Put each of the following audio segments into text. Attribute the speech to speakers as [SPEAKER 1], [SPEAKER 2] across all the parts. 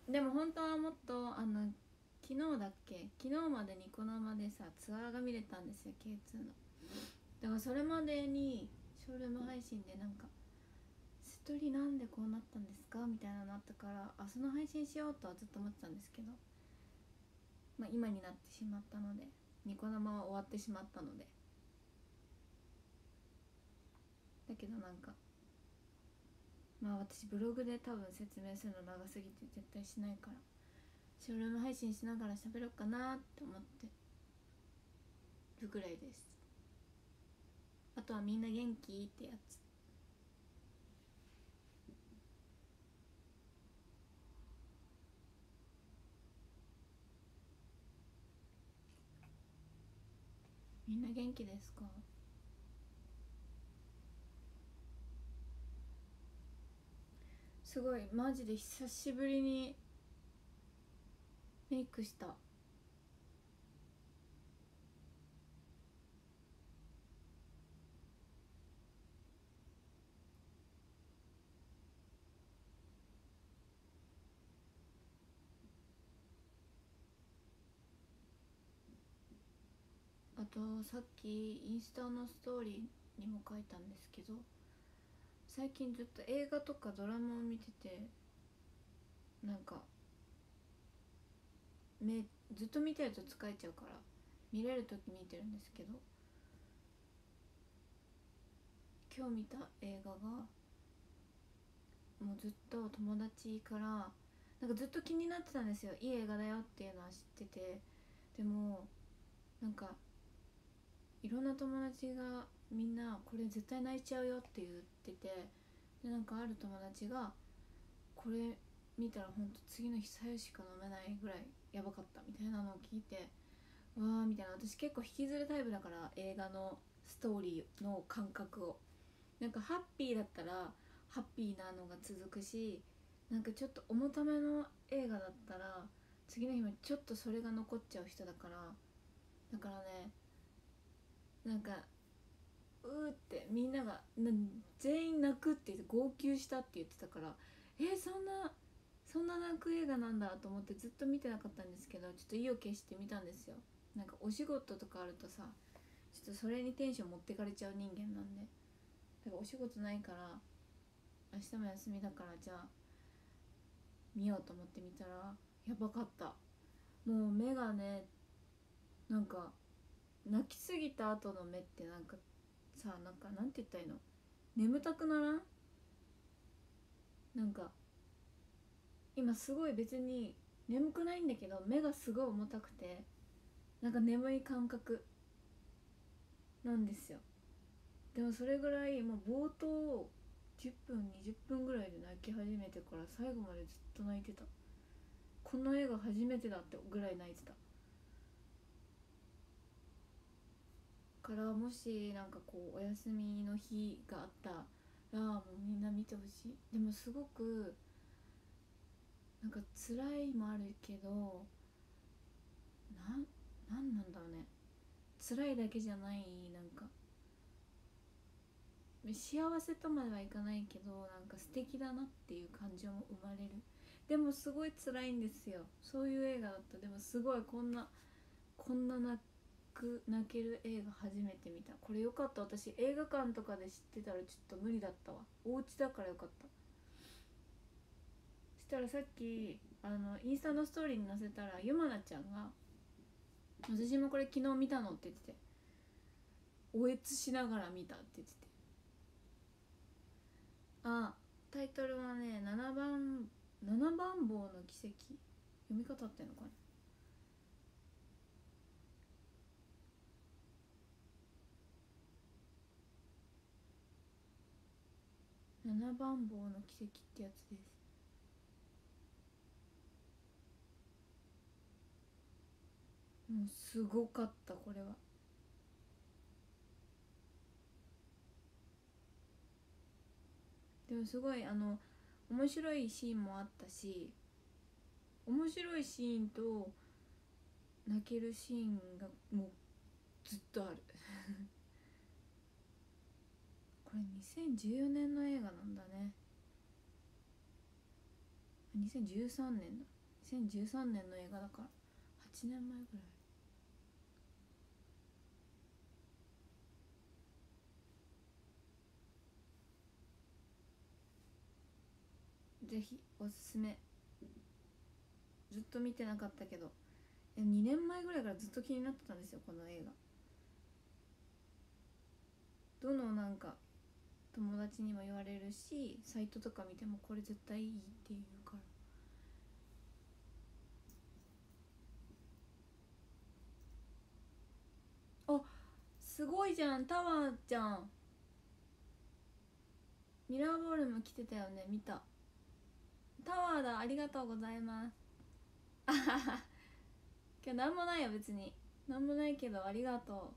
[SPEAKER 1] でも本当はもっと昨日だっけ、昨日までニコ生でさツアーが見れたんですよ K2 の。だからそれまでにショールーム配信でなんか「一人なんでこうなったんですか?」みたいなのあったから、あ、その配信しようとはずっと思ってたんですけど、まあ今になってしまったので、ニコ生は終わってしまったので。だけどなんか、まあ私ブログで多分説明するの長すぎて絶対しないから、ショールーム配信しながら喋ろうかなって思ってるぐらいです。あとはみんな元気ってやつ。みんな元気ですか？すごいマジで久しぶりにメイクした。あとさっきインスタのストーリーにも書いたんですけど、最近ずっと映画とかドラマを見てて、なんか目ずっと見てると疲れちゃうから、見れる時見てるんですけど、今日見た映画がもうずっと友達からなんかずっと気になってたんですよ、いい映画だよっていうのは知ってて。でもなんかいろんな友達がみんなこれ絶対泣いちゃうよって言ってて、でなんかある友達がこれ見たらほんと次の日さゆしか飲めないぐらいやばかったみたいなのを聞いて、うわーみたいな。私結構引きずるタイプだから、映画のストーリーの感覚を、なんかハッピーだったらハッピーなのが続くし、なんかちょっと重ための映画だったら次の日もちょっとそれが残っちゃう人だから。だからね、なんかうーってみんなが全員泣くって言って号泣したって言ってたから、そんな泣く映画なんだと思ってずっと見てなかったんですけど、ちょっと意を決して見たんですよ。なんかお仕事とかあるとさ、ちょっとそれにテンション持ってかれちゃう人間なんで。だからお仕事ないから、明日も休みだからじゃあ見ようと思って見たらやばかった。もう目がね、なんか泣きすぎた後の目ってなんかさ、なんかなんて言ったらいいの、眠たくならん？なんか今すごい別に眠くないんだけど、目がすごい重たくて、なんか眠い感覚なんですよ。でもそれぐらいもう冒頭10分20分ぐらいで泣き始めてから最後までずっと泣いてた。この映画初めてだってぐらい泣いてたから、もしなんかこうお休みの日があったらもうみんな見てほしい。でもすごくなんか辛いもあるけど、なんなんだろうね、辛いだけじゃない、なんか幸せとまではいかないけど、なんか素敵だなっていう感情も生まれる。でもすごい辛いんですよ、そういう映画だった。でもすごいこんな泣ける映画初めて見た。これよかった、私映画館とかで知ってたらちょっと無理だったわ。お家だからよかった。そしたらさっきインスタのストーリーに載せたら、ゆまなちゃんが「私もこれ昨日見たの」って言ってて、おえつしながら見たって言ってて。あ、タイトルはね、七番坊の奇跡。読み方ってんのかな。七番坊の奇跡ってやつです。もうすごかった、これは。でもすごい面白いシーンもあったし、面白いシーンと泣けるシーンがもうずっとあるこれ2014年の映画なんだね。2013年だ。 2013年の映画だから8年前ぐらい。ぜひおすすめ。ずっと見てなかったけど2年前ぐらいからずっと気になってたんですよこの映画。どのなんか友達にも言われるし、サイトとか見てもこれ絶対いいって言うから。あ、すごいじゃん、タワーじゃん。ミラーボールも来てたよね、見た。タワーだ、ありがとうございます。あはは、今日なんもないよ別に。なんもないけどありがと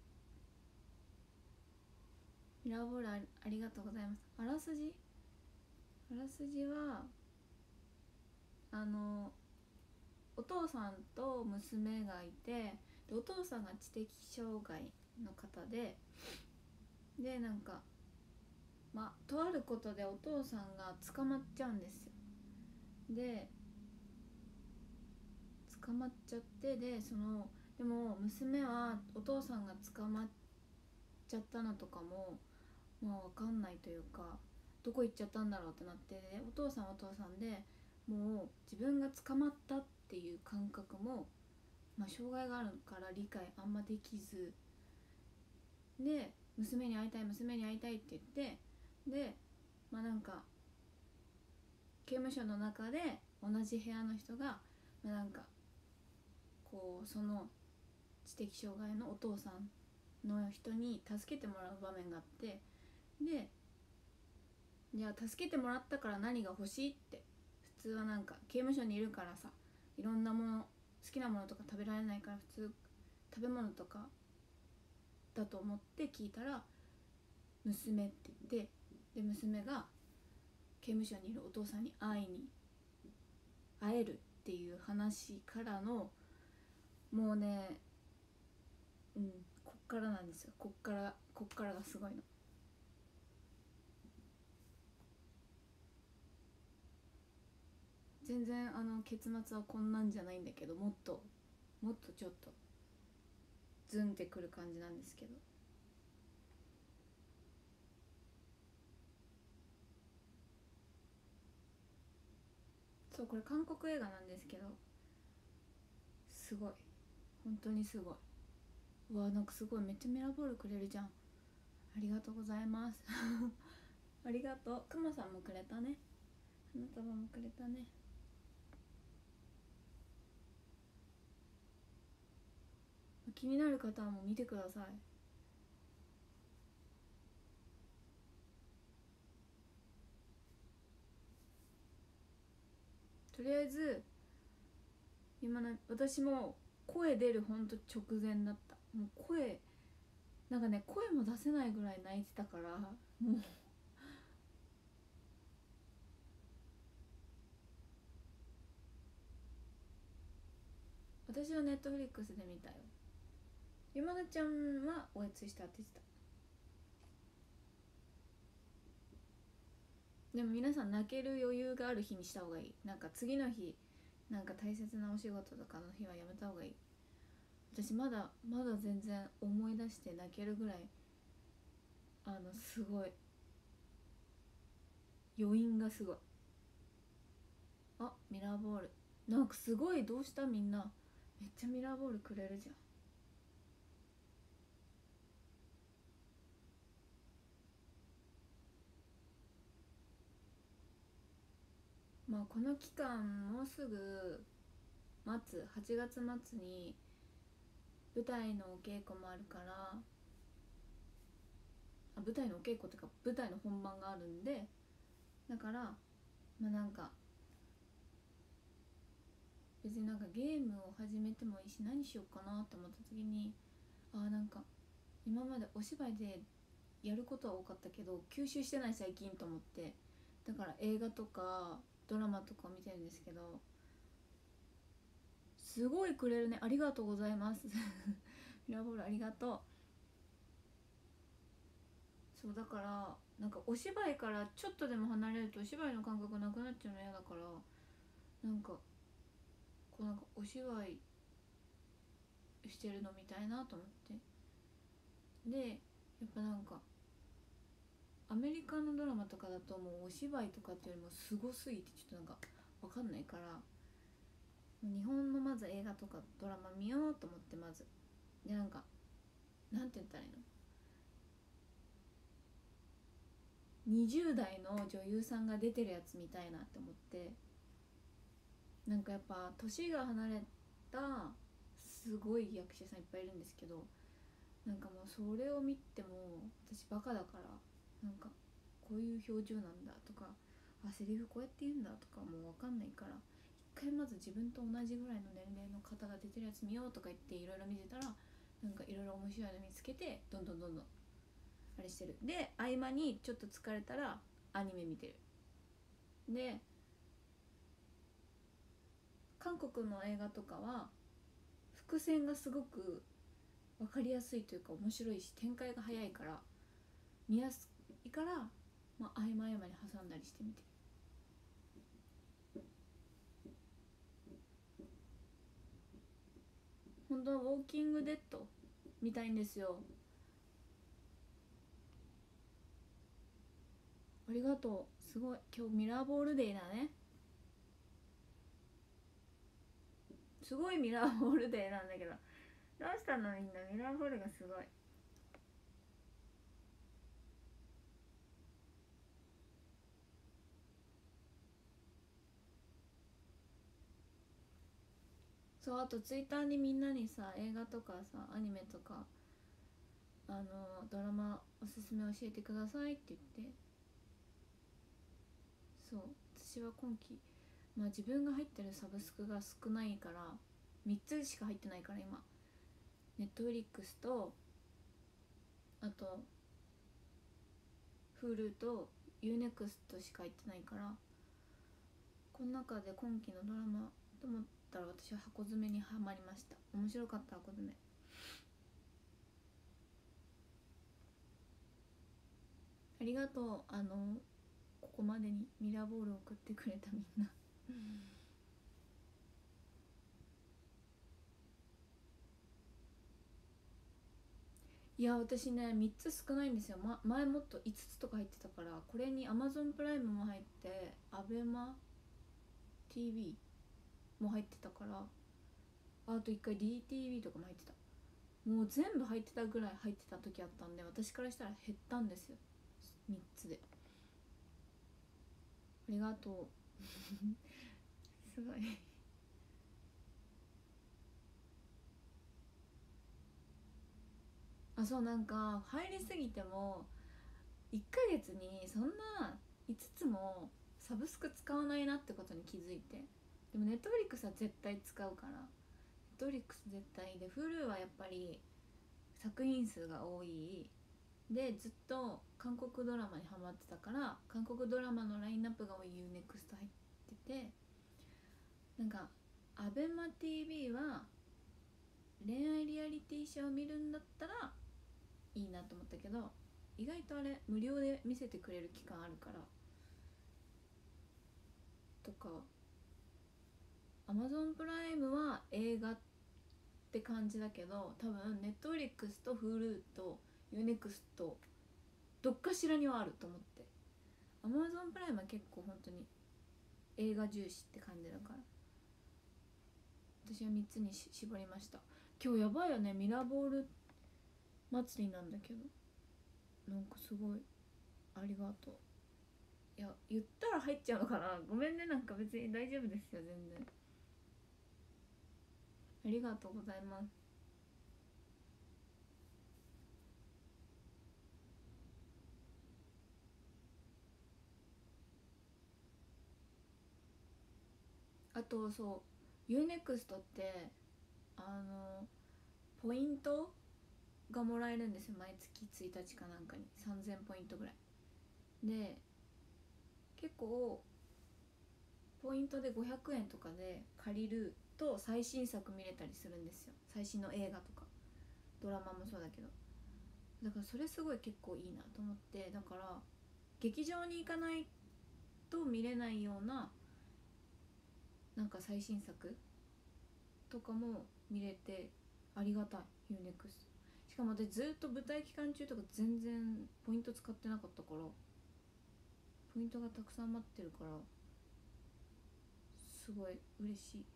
[SPEAKER 1] う。ミラーボールありがとうございます。あらすじはお父さんと娘がいて、でお父さんが知的障害の方でなんかとあることでお父さんが捕まっちゃうんですよ。で捕まっちゃって、でも娘はお父さんが捕まっちゃったのとかも分かんないというか、どこ行っちゃったんだろうってなって、お父さんはお父さんでもう自分が捕まったっていう感覚も、障害があるから理解あんまできずで、娘に会いたいって言って、でなんか刑務所の中で同じ部屋の人が、なんかこうその知的障害のお父さんの人に助けてもらう場面があって、でじゃあ助けてもらったから何が欲しいって、普通はなんか刑務所にいるからさ、いろんなもの、好きなものとか食べられないから普通食べ物とかだと思って聞いたら娘って言って、で娘が刑務所にいるお父さんに会えるっていう話からの、もうね、こっからなんですよ。こっからがすごいの。全然結末はこんなんじゃないんだけど、もっとちょっとズンってくる感じなんですけど。そう、これ韓国映画なんですけど、すごい、本当にすごい。うわ、なんかすごい、めっちゃミラーボールくれるじゃん。ありがとうございますありがとう。くまさんもくれたね。花束もくれたね。気になる方はもう見てください。とりあえず私も声出るほんと直前だった。もうなんかね、声も出せないぐらい泣いてたから、もう私はネットフリックスで見たよ。山田ちゃんはおやつしたって言ってた。でも皆さん泣ける余裕がある日にした方がいい。なんか次の日、なんか大切なお仕事とかの日はやめた方がいい。私まだ全然思い出して泣けるぐらい、すごい余韻がすごい。ミラーボール、なんかすごい。どうしたみんな、めっちゃミラーボールくれるじゃん。この期間もうすぐ8月末に舞台のお稽古もあるから、舞台のお稽古っていうか舞台の本番があるんで、だからなんか別になんかゲームを始めてもいいし、何しようかなって思った時に、なんか今までお芝居でやることは多かったけど吸収してない最近と思って、だから映画とかドラマとか見てるんですけど、すごいくれるね。ありがとうございますミラーボールありがとう。そうだから、なんかお芝居からちょっとでも離れるとお芝居の感覚なくなっちゃうの嫌だから、なんかぱなんかお芝居してるのみたいなと思って、でやっぱなんかアメリカのドラマとかだともうお芝居とかっていうよりもすごすぎてちょっとなんかわかんないから、日本のまず映画とかドラマ見ようと思って、まずでなんかなんて言ったらいいの、20代の女優さんが出てるやつ見たいなって思って、なんかやっぱ年が離れたすごい役者さんいっぱいいるんですけど、なんかもうそれを見ても私バカだから、なんかこういう表情なんだとか、あセリフこうやって言うんだとかもう分かんないから、一回まず自分と同じぐらいの年齢の方が出てるやつ見ようとか言っていろいろ見てたら、なんかいろいろ面白いの見つけてどんどんあれしてる。で合間にちょっと疲れたらアニメ見てる。で韓国の映画とかは伏線がすごく分かりやすいというか面白いし展開が早いから見やすいから、まあ、合間合間に挟んだりしてみてる。本当はウォーキングデッド見たいんですよ。ありがとう。すごい今日ミラーボールデーだね。すごいミラーボールデーなんだけど、どうしたのみんな、ミラーボールがすごい。そう、あとツイッターにみんなにさ、映画とかさアニメとかドラマおすすめ教えてくださいって言って、そう私は今期、まあ自分が入ってるサブスクが少ないから3つしか入ってないから今、ネットフリックスとあと Hulu と UNEXT しか入ってないから、この中で今期のドラマと思ったら私は箱詰めにはまりました。面白かった。箱詰めありがとう。ここまでにミラーボールを送ってくれたみんないや私ね3つ少ないんですよ、前もっと5つとか入ってたから、これに Amazon プライムも入って ABEMA TV も入ってたから、あと1回 DTV とかも入ってた。もう全部入ってたぐらい入ってた時あったんで、私からしたら減ったんですよ、3つで。ありがとうすごいあ、そう、なんか入りすぎても1ヶ月にそんな5つもサブスク使わないなってことに気づいて、でもネットフリックスは絶対使うから、ネットフリックス絶対で、 Hulu はやっぱり作品数が多いで、ずっと韓国ドラマにハマってたから、韓国ドラマのラインナップが多い UNEXT 入ってて、なんか ABEMATV は恋愛リアリティショーを見るんだったらいいなと思ったけど、意外とあれ無料で見せてくれる期間あるからとか、 Amazon プライムは映画って感じだけど、多分 Netflix と Hulu と UNEXT どっかしらにはあると思って、 Amazon プライムは結構本当に映画重視って感じだから、私は3つに絞りました。今日やばいよね、ミラーボール祭りなんだけど、なんかすごいありがとう。いや言ったら入っちゃうのかな、ごめんね、なんか別に大丈夫ですよ全然。ありがとうございます。あとそう UNEXT ってポイントがもらえるんですよ、毎月1日かなんかに3000ポイントぐらいで、結構ポイントで500円とかで借りると最新作見れたりするんですよ、最新の映画とかドラマもそうだけど。だからそれすごい結構いいなと思って、だから劇場に行かないと見れないようななんか最新作とかも見れてありがたい。 UNEXT しかも私ずっと舞台期間中とか全然ポイント使ってなかったから、ポイントがたくさん待ってるからすごい嬉しい。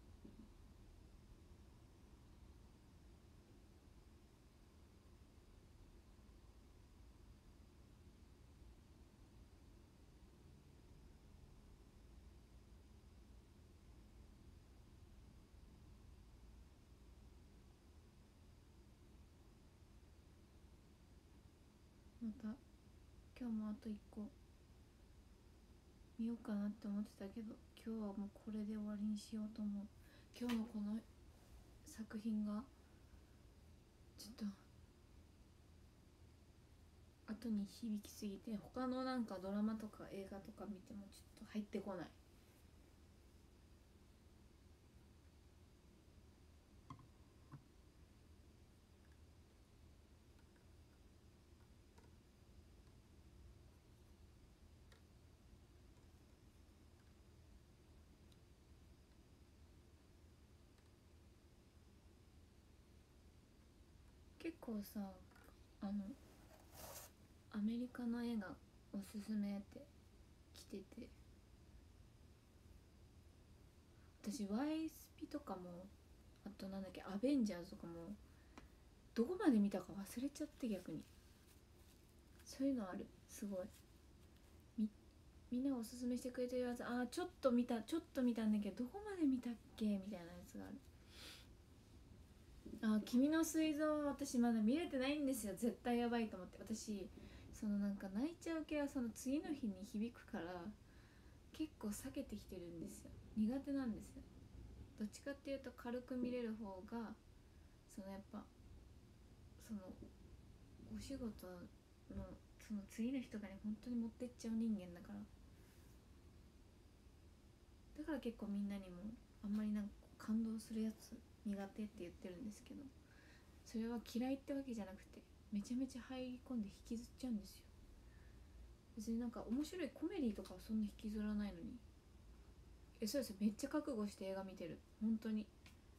[SPEAKER 1] また今日もあと1個見ようかなって思ってたけど、今日はもうこれで終わりにしようと思う。今日のこの作品がちょっと後に響きすぎて、他のなんかドラマとか映画とか見てもちょっと入ってこない。結構さ、あのアメリカの映画おすすめって来てて、私 YSP とかも、あとなんだっけアベンジャーズとかもどこまで見たか忘れちゃって、逆にそういうのある。すごいみんながおすすめしてくれてるやつ、ちょっと見たんだけどどこまで見たっけみたいなやつがある。君の膵臓は私まだ見れてないんですよ。絶対やばいと思って。私そのなんか泣いちゃう系はその次の日に響くから結構避けてきてるんですよ。苦手なんですよ。どっちかっていうと軽く見れる方が、そのやっぱそのお仕事のその次の日とかに本当に持ってっちゃう人間だから、だから結構みんなにもあんまりなんか感動するやつ苦手って言ってるんですけど、それは嫌いってわけじゃなくて、めちゃめちゃ入り込んで引きずっちゃうんですよ。別になんか面白いコメディとかはそんな引きずらないのに。そうですよ、めっちゃ覚悟して映画見てる、本当に。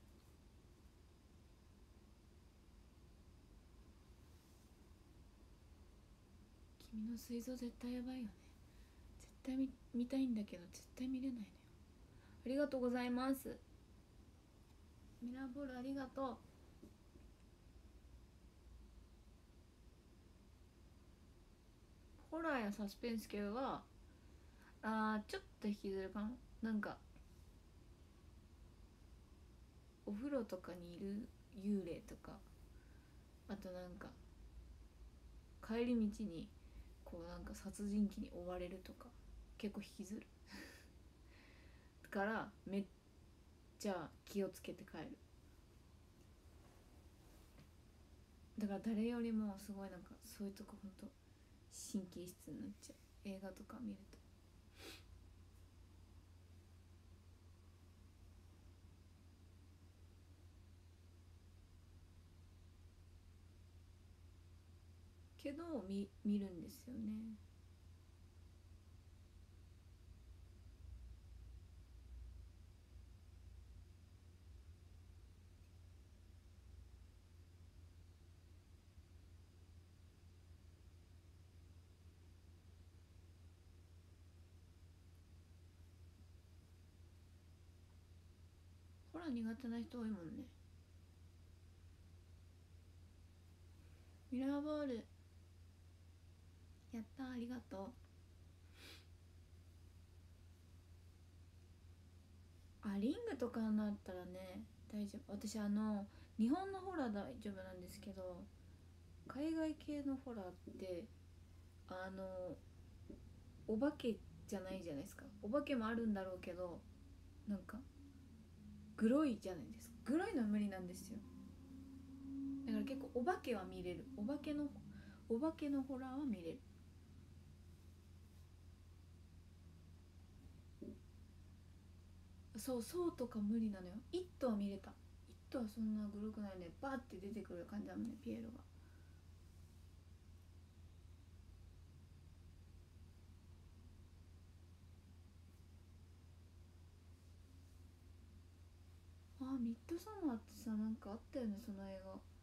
[SPEAKER 1] 君の膵臓絶対やばいよね。絶対見たいんだけど絶対見れないのよ。ありがとうございます。ミラーボールありがとう。ホラーやサスペンス系はちょっと引きずるかも。なんかお風呂とかにいる幽霊とか、あとなんか帰り道にこうなんか殺人鬼に追われるとか結構引きずるからめっちゃ気をつけて帰る。だから誰よりもすごいなんかそういうとこほんと神経質になっちゃう、映画とか見ると。けど見るんですよね。ホラー苦手な人多いもんね。ミラーボールやった、ありがとう。リングとかになったらね大丈夫。私日本のホラー大丈夫なんですけど、海外系のホラーってお化けじゃないじゃないですか。お化けもあるんだろうけど、なんかグロいじゃないですか。グロいのは無理なんですよ。だから結構お化けは見れる。お化けのホラーは見れる。そうとか無理なのよ。イットは見れた。イットはそんなグロくないね。バーって出てくる感じだもんね、ピエロが。 ミッドサマーってさ、なんかあったよねその映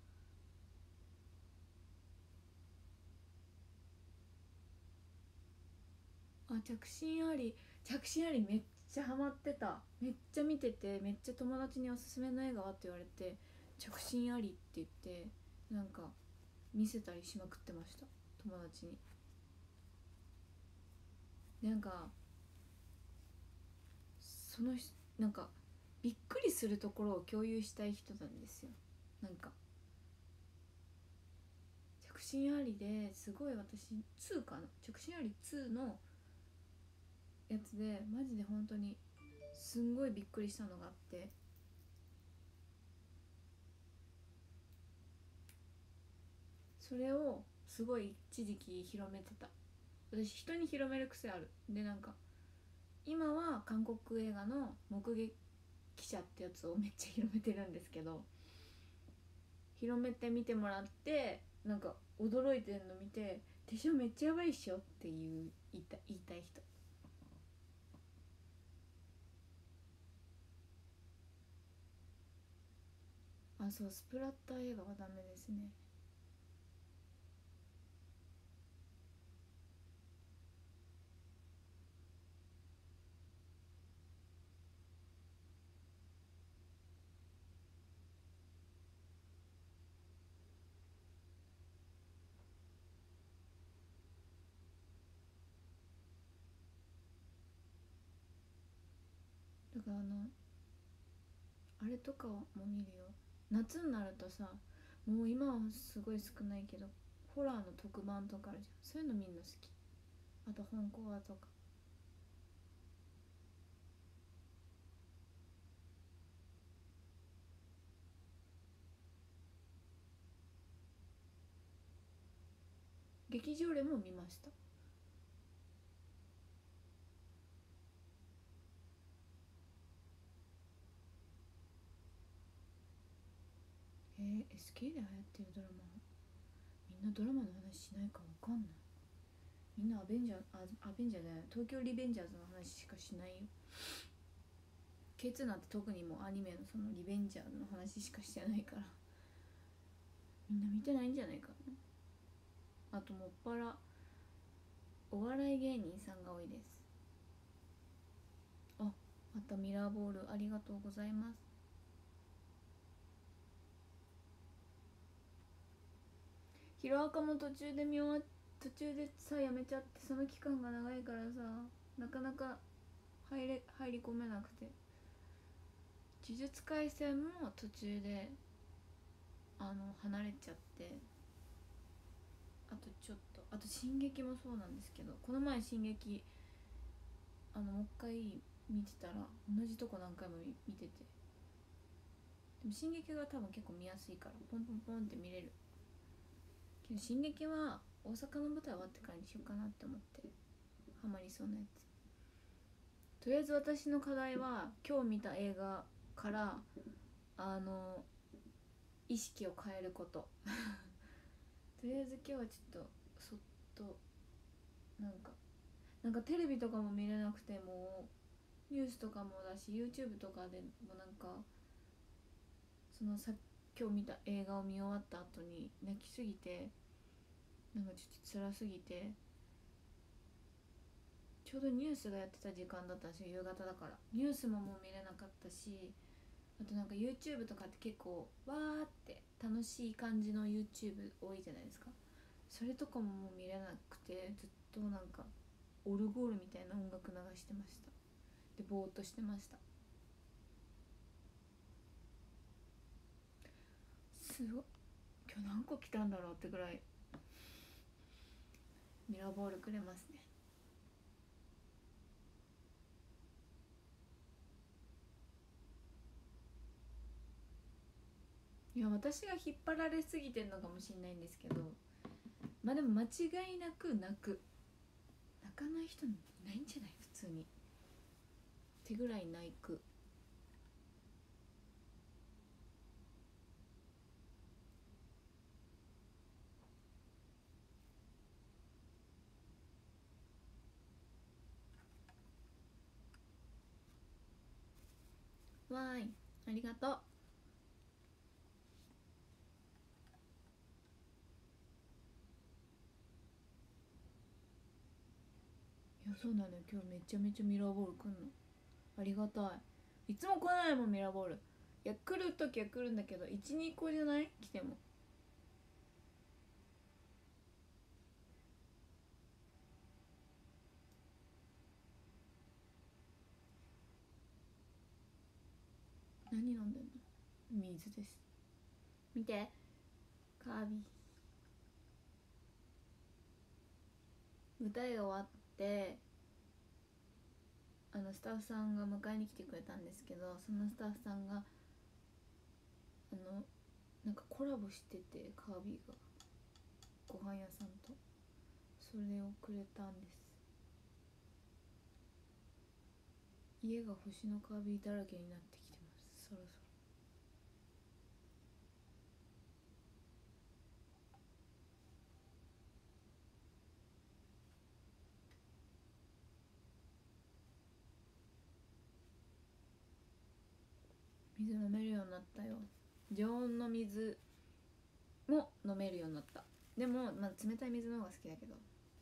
[SPEAKER 1] 画。あ、着信あり、着信ありめっちゃハマってた。めっちゃ見てて、めっちゃ友達におすすめの映画はって言われて、着信ありって言ってなんか見せたりしまくってました、友達に。でなんかそのなんかびっくりするところを共有したい人なんですよ。なんか着信ありですごい私2かな、着信あり2のやつでマジで本当にすんごいびっくりしたのがあって、それをすごい一時期広めてた。私人に広める癖ある。でなんか今は韓国映画の目撃者ってやつをめっちゃ広めてるんですけど、広めて見てもらってなんか驚いてるの見て「手帳めっちゃやばいっしょ」って言いたい人。あ、そう、スプラッター映画はダメですね。だからあれとかも見るよ。夏になるとさ、もう今はすごい少ないけどホラーの特番とかあるじゃん、そういうの見るの好き。あと本コアとか。劇場でも見ました。SK で流行ってるドラマ、みんなドラマの話しないかわかんない。みんなアベンジャーじゃない、東京リベンジャーズの話しかしないよ。K2 なんて特にもうアニメのそのリベンジャーズの話しかしてないから、みんな見てないんじゃないかな。あともっぱらお笑い芸人さんが多いです。あ、またミラーボールありがとうございます。ヒロアカも途中でさやめちゃって、その期間が長いからさ、なかなか入り込めなくて。呪術廻戦も途中で離れちゃって、あとちょっと、あと進撃もそうなんですけど、この前進撃もう一回見てたら同じとこ何回も見てて、でも進撃が多分結構見やすいからポンポンポンって見れるけど、進撃は大阪の舞台終わってからにしようかなって思って、ハマりそうなやつ。とりあえず私の課題は今日見た映画から意識を変えることとりあえず今日はちょっとそっとなんかテレビとかも見れなくて、もうニュースとかもだし YouTube とかでもなんか今日見た映画を見終わった後に泣きすぎて、なんかちょっと辛すぎて、ちょうどニュースがやってた時間だったんですよ、夕方だから。ニュースももう見れなかったし、あとなんか YouTube とかって結構わーって楽しい感じの YouTube 多いじゃないですか。それとかももう見れなくて、ずっとなんかオルゴールみたいな音楽流してました。でぼーっとしてました。すごい、今日何個来たんだろうってぐらいミラーボールくれますね。いや私が引っ張られすぎてんのかもしれないんですけど、まあでも間違いなく泣かない人いないんじゃない、普通にってぐらい泣く。わーい、 ありがとう。いやそうなのよ、今日めちゃめちゃミラーボール来んの。ありがたい。いつも来ないもんミラーボール。いや来る時は来るんだけど12個じゃない、来ても。何飲んでんの？水です。見て、カービィ。舞台が終わってスタッフさんが迎えに来てくれたんですけど、そのスタッフさんがなんかコラボしてて、カービィがご飯屋さんと、それをくれたんです。家が星のカービィだらけになってきてます、そろそろ。水飲めるようになったよ。常温の水も飲めるようになった。でも、まあ、冷たい水の方が好きだけど、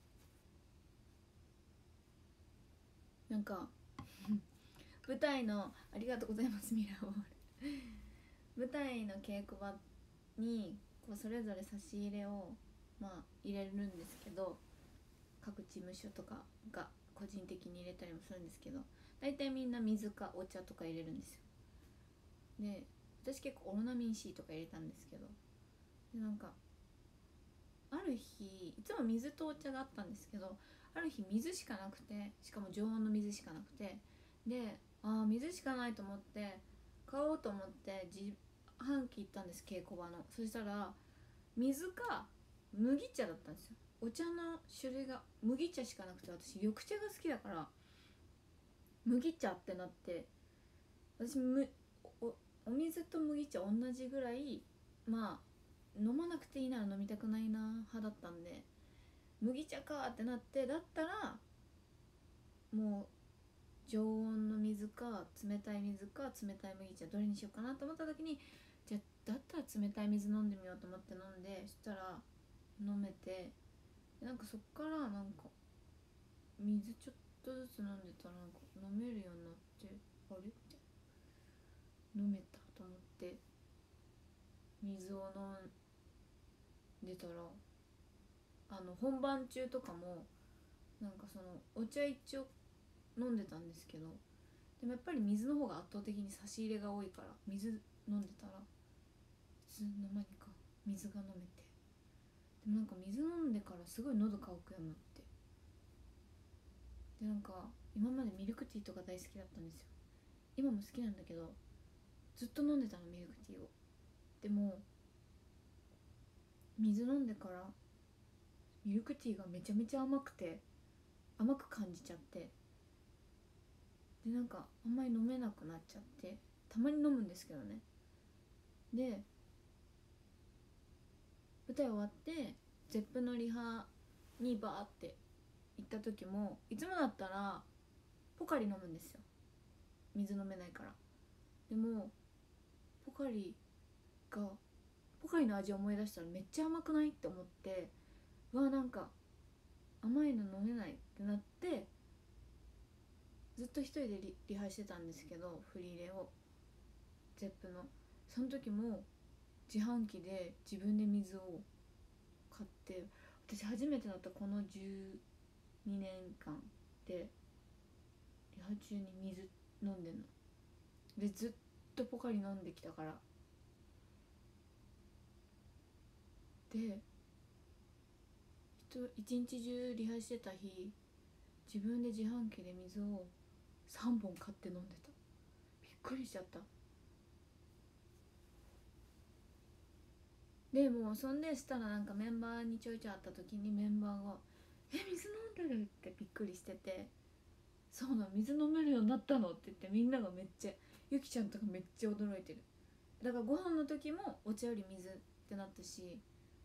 [SPEAKER 1] なんか舞台の、ありがとうございますミラーボール舞台の稽古場にこうそれぞれ差し入れをまあ入れるんですけど、各事務所とかが個人的に入れたりもするんですけど、大体みんな水かお茶とか入れるんですよ。で私結構オロナミン C とか入れたんですけど、でなんかある日、いつも水とお茶があったんですけど、ある日水しかなくて、しかも常温の水しかなくて、で水しかないと思って買おうと思って自販機行ったんです、稽古場の。そしたら水か麦茶だったんですよ。お茶の種類が麦茶しかなくて、私緑茶が好きだから麦茶ってなって、私お水と麦茶同じぐらい、まあ飲まなくていいなら飲みたくないな派だったんで、麦茶かってなって、だったらもう常温の水か冷たい水か冷たい麦茶どれにしようかなと思った時に、じゃあだったら冷たい水飲んでみようと思って飲んで、そしたら飲めて、なんかそっからなんか水ちょっとずつ飲んでたらなんか飲めるようになって、あれって飲めたと思って水を飲んでたら、本番中とかもなんかそのお茶一応飲んでたんですけど、でもやっぱり水の方が圧倒的に差し入れが多いから、水飲んでたらいつの間にか水が飲めて、でもなんか水飲んでからすごい喉乾くようになって、でなんか今までミルクティーとか大好きだったんですよ。今も好きなんだけど、ずっと飲んでたのミルクティーを。でも水飲んでからミルクティーがめちゃめちゃ甘くて、甘く感じちゃって、でなんかあんまり飲めなくなっちゃって、たまに飲むんですけどね。で舞台終わってゼップのリハにバーって行った時も、いつもだったらポカリ飲むんですよ、水飲めないから。でもポカリがポカリの味を思い出したらめっちゃ甘くないって思って、なんか甘いの飲めないってなって、ずっと一人でリハしてたんですけど、振り入れをゼップの、その時も自販機で自分で水を買って、私初めてだった、この12年間でリハ中に水飲んでんので、ずっとポカリ飲んできたから。で一日中リハしてた日、自分で自販機で水を3本買って飲んでた。びっくりしちゃった。でもそんでしたら、なんかメンバーにちょいちょい会った時にメンバーが「え、水飲んでる?」ってびっくりしてて、そうなの、水飲めるようになったのって言って、みんながめっちゃ、ゆきちゃんとかめっちゃ驚いてる。だからご飯の時もお茶より水ってなったし。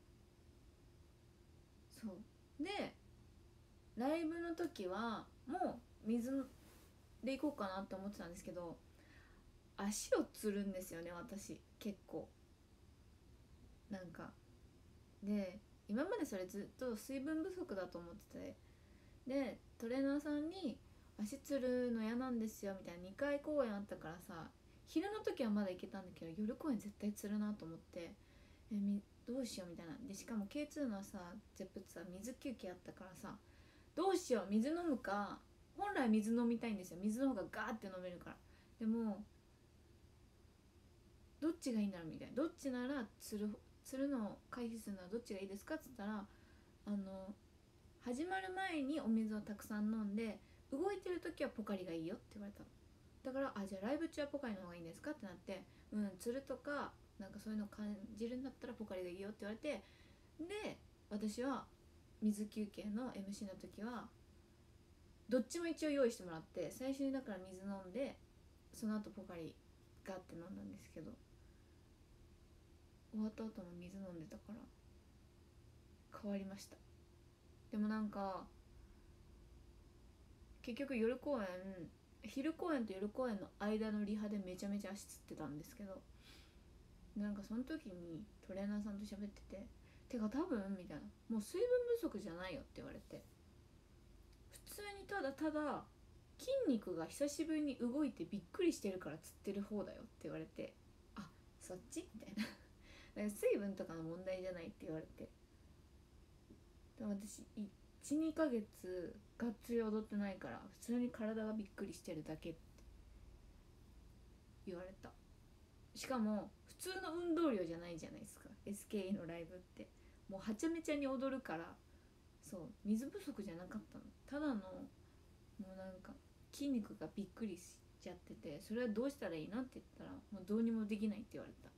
[SPEAKER 1] そうでライブの時はもう水で行こうかなって思ってたんですけど、明足をつるんですよね私結構。なんかで今までそれずっと水分不足だと思ってて、でトレーナーさんに足つるの嫌なんですよみたいな、2回公演あったからさ、昼の時はまだ行けたんだけど夜公演絶対つるなと思って、どうしようみたいな。でしかも K2 のさゼップツは水休憩あったからさ、どうしよう、水飲むか、本来水飲みたいんですよ、水の方がガーって飲めるから。でもどっちがいいんだろうみたいな、どっちならつるのを回避するのはどっちがいいですかっつったら、始まる前にお水をたくさん飲んで動いてる時はポカリがいいよって言われたの。だからじゃあライブ中はポカリの方がいいんですかってなって、つるとかなんかそういうの感じるんだったらポカリがいいよって言われて、で私は水休憩の MC の時はどっちも一応用意してもらって、最初にだから水飲んでその後ポカリガーって飲んだんですけど、終わった後も水飲んでたから変わりました。でもなんか結局夜公演、昼公演と夜公演の間のリハでめちゃめちゃ足つってたんですけど、なんかその時にトレーナーさんと喋ってて、てか多分みたいな、もう水分不足じゃないよって言われて、普通にただただ筋肉が久しぶりに動いてびっくりしてるからつってる方だよって言われて、あ、そっちみたいなだから水分とかの問題じゃないって言われて、でも私12ヶ月がっつり踊ってないから普通に体がびっくりしてるだけって言われた。しかも普通の運動量じゃないじゃないですか SKE のライブって。もうはちゃめちゃに踊るから、そう水不足じゃなかったの、ただのもうなんか筋肉がびっくりしちゃってて、それはどうしたらいいのって言ったら、もうどうにもできないって言われた。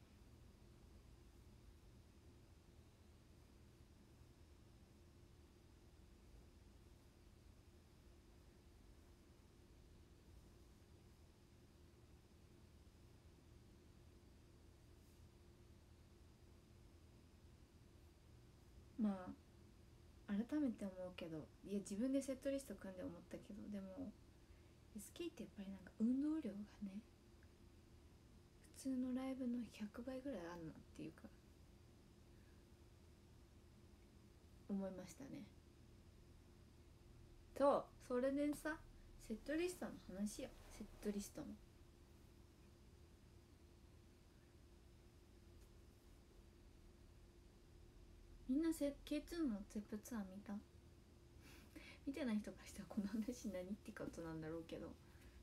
[SPEAKER 1] まあ改めて思うけど、いや自分でセットリスト組んで思ったけど、でも SK ってやっぱりなんか運動量がね、普通のライブの100倍ぐらいあるなっていうか思いましたね。とそれでさ、セットリストの話よ。セットリストのみんなK2 のゼップツアー見た？見てない人からしたらこの話何ってことなんだろうけど、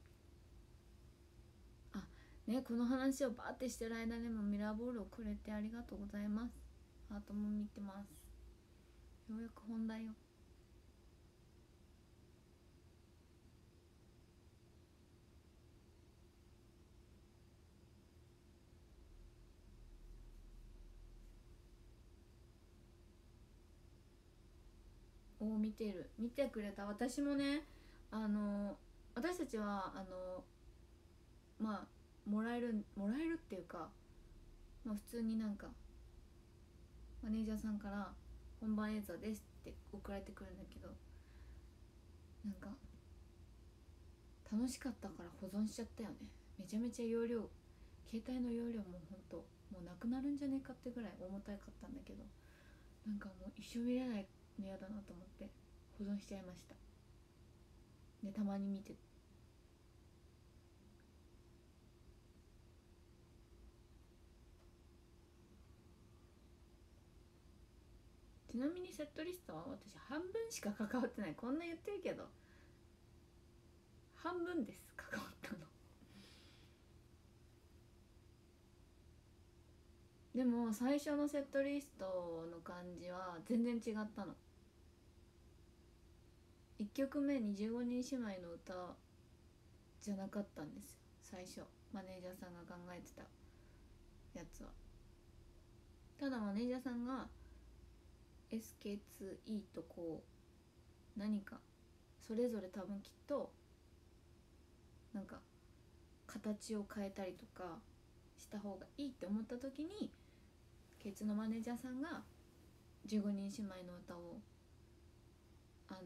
[SPEAKER 1] あね、この話をバーってしてる間でもミラーボールをくれてありがとうございます。ハートも見てます。ようやく本題よ。見てる、見てくれた。私もね、私たちはまあもらえるっていうか、まあ普通になんかマネージャーさんから本番映像ですって送られてくるんだけど、なんか楽しかったから保存しちゃったよね。めちゃめちゃ容量、携帯の容量もほんともうなくなるんじゃねえかってぐらい重たかったんだけど、なんかもう一生見れないの嫌だなと思って保存しちゃいました。でたまに見て。ちなみにセットリストは私半分しか関わってない。こんな言ってるけど半分です、関わったの。でも最初のセットリストの感じは全然違ったの。1曲目に15人姉妹の歌じゃなかったんですよ最初。マネージャーさんが考えてたやつは。ただマネージャーさんが SK2E とこう何かそれぞれ多分きっとなんか形を変えたりとかした方がいいって思った時に、ケツのマネージャーさんが15人姉妹の歌を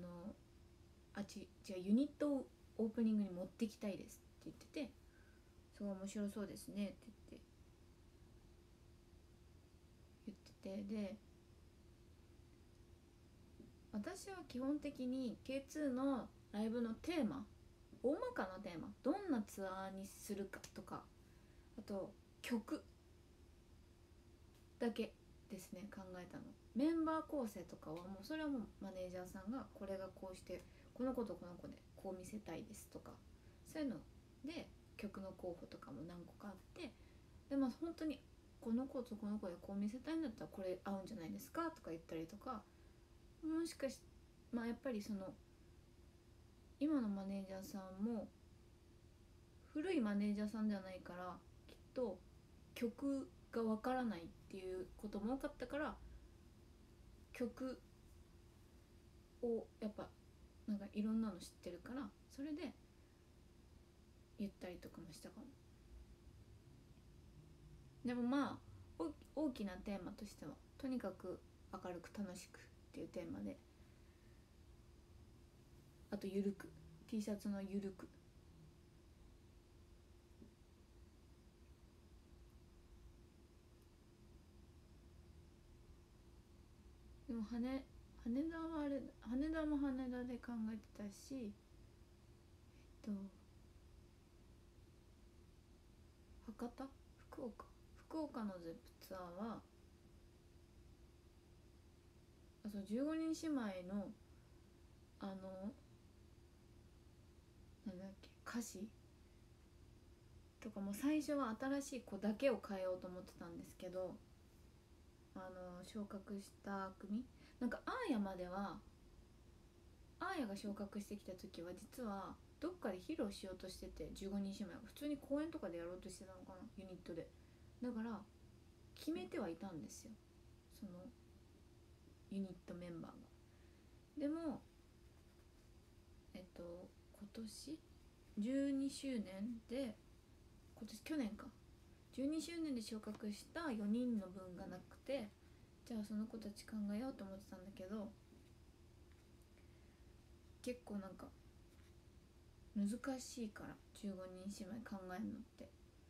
[SPEAKER 1] 違うユニットをオープニングに持ってきたいですって言ってて、 すごい面白そうですねって言ってて、で私は基本的に K2 のライブのテーマ、大まかなテーマ、どんなツアーにするかとか、あと曲だけですね考えたの。メンバー構成とかはもうそれはもうマネージャーさんがこれがこうしてこの子とこの子でこう見せたいですとか、そういうので曲の候補とかも何個かあって、でまあ本当にこの子とこの子でこう見せたいんだったらこれ合うんじゃないですかとか言ったりとか、もしかしまあやっぱりその今のマネージャーさんも古いマネージャーさんではないから、きっと曲がわからないっていうことも多かったから、曲をやっぱなんかいろんなの知ってるから、それで言ったりとかもしたかも。でもまあ大きなテーマとしてはとにかく明るく楽しくっていうテーマで、あとゆるく T シャツのゆるく、でも羽田はあれ、羽田も羽田で考えてたし、博多、福岡のゼップツアーはそう15人姉妹のなんだっけ歌詞とかも最初は新しい子だけを変えようと思ってたんですけど、昇格した組、なんかアーヤまでは、アーヤが昇格してきた時は実はどっかで披露しようとしてて、15人姉妹が普通に公演とかでやろうとしてたのかな、ユニットで。だから決めてはいたんですよ、そのユニットメンバーが。でも今年12周年で、去年か、12周年で昇格した4人の分がなくて、じゃあその子たち考えようと思ってたんだけど、結構なんか難しいから、15人姉妹考えるのって。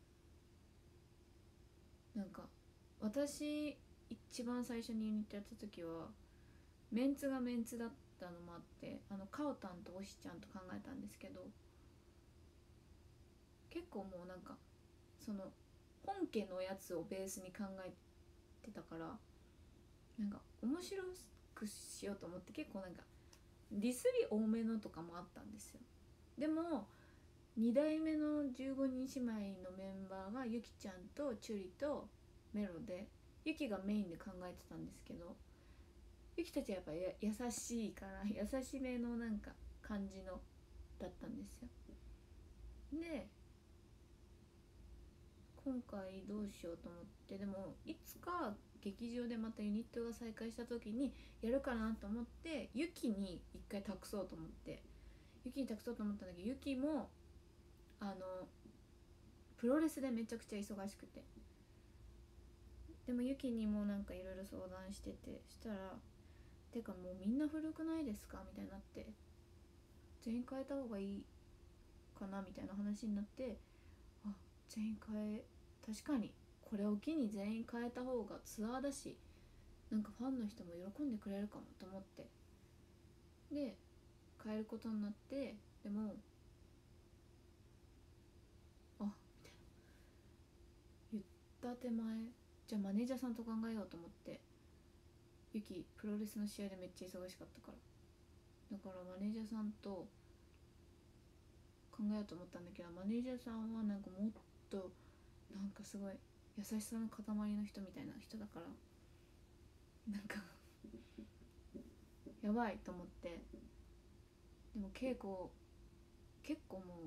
[SPEAKER 1] なんか私一番最初にユニットやった時はメンツがメンツだったのもあって、カオタンとオシちゃんと考えたんですけど、結構もうなんかその本家のやつをベースに考えてたから、なんか面白くしようと思って結構なんかディスり多めのとかもあったんですよ。でも2代目の15人姉妹のメンバーがゆきちゃんとチュリとメロで、ゆきがメインで考えてたんですけど、ゆきたちはやっぱ優しいから優しめのなんか感じのだったんですよ。で今回どうしようと思って、でもいつか劇場でまたユニットが再開した時にやるかなと思って、ユキに一回託そうと思って、ユキに託そうと思ったんだけど、ユキもプロレスでめちゃくちゃ忙しくて、でもユキにもなんかいろいろ相談してて、したらてかもうみんな古くないですかみたいになって、全員変えた方がいいかなみたいな話になって、あ、全員変え、確かにこれを機に全員変えた方がツアーだし、なんかファンの人も喜んでくれるかもと思って、で変えることになって、でもあみたいな言った手前、じゃあマネージャーさんと考えようと思って、ユキプロレスの試合でめっちゃ忙しかったから、だからマネージャーさんと考えようと思ったんだけど、マネージャーさんはなんかもっとなんかすごい優しさの塊の人みたいな人だから、なんかやばいと思って、でも稽古結構もう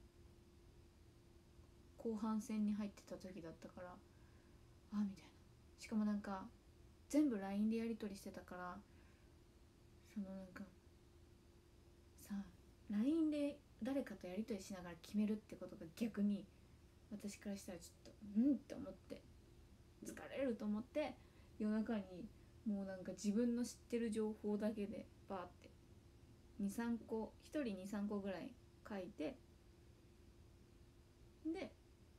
[SPEAKER 1] 後半戦に入ってた時だったから、あみたいな、しかもなんか全部 LINE でやり取りしてたから、そのなんかさ LINE で誰かとやり取りしながら決めるってことが逆に私からしたらちょっとって思って、疲れると思って、夜中にもうなんか自分の知ってる情報だけでバーって23個1人23個ぐらい書いて、で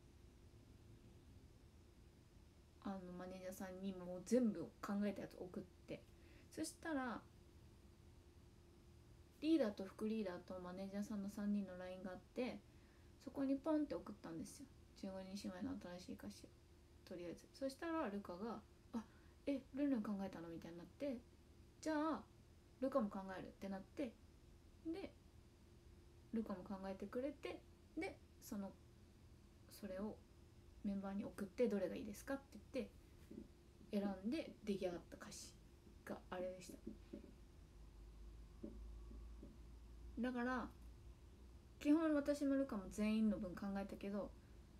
[SPEAKER 1] さんにもう全部考えたやつ送って、そしたらリーダーと副リーダーとマネージャーさんの3人の LINE があって、そこにポンって送ったんですよ、15人姉妹の新しい歌詞を。とりあえずそしたらルカが「あ、ルンルン考えたの?」みたいになって、じゃあルカも考えるってなって、でルカも考えてくれて、でそれをメンバーに送って、どれがいいですかって言って選んで出来上がった歌詞があれでした。だから基本私もルカも全員の分考えたけど、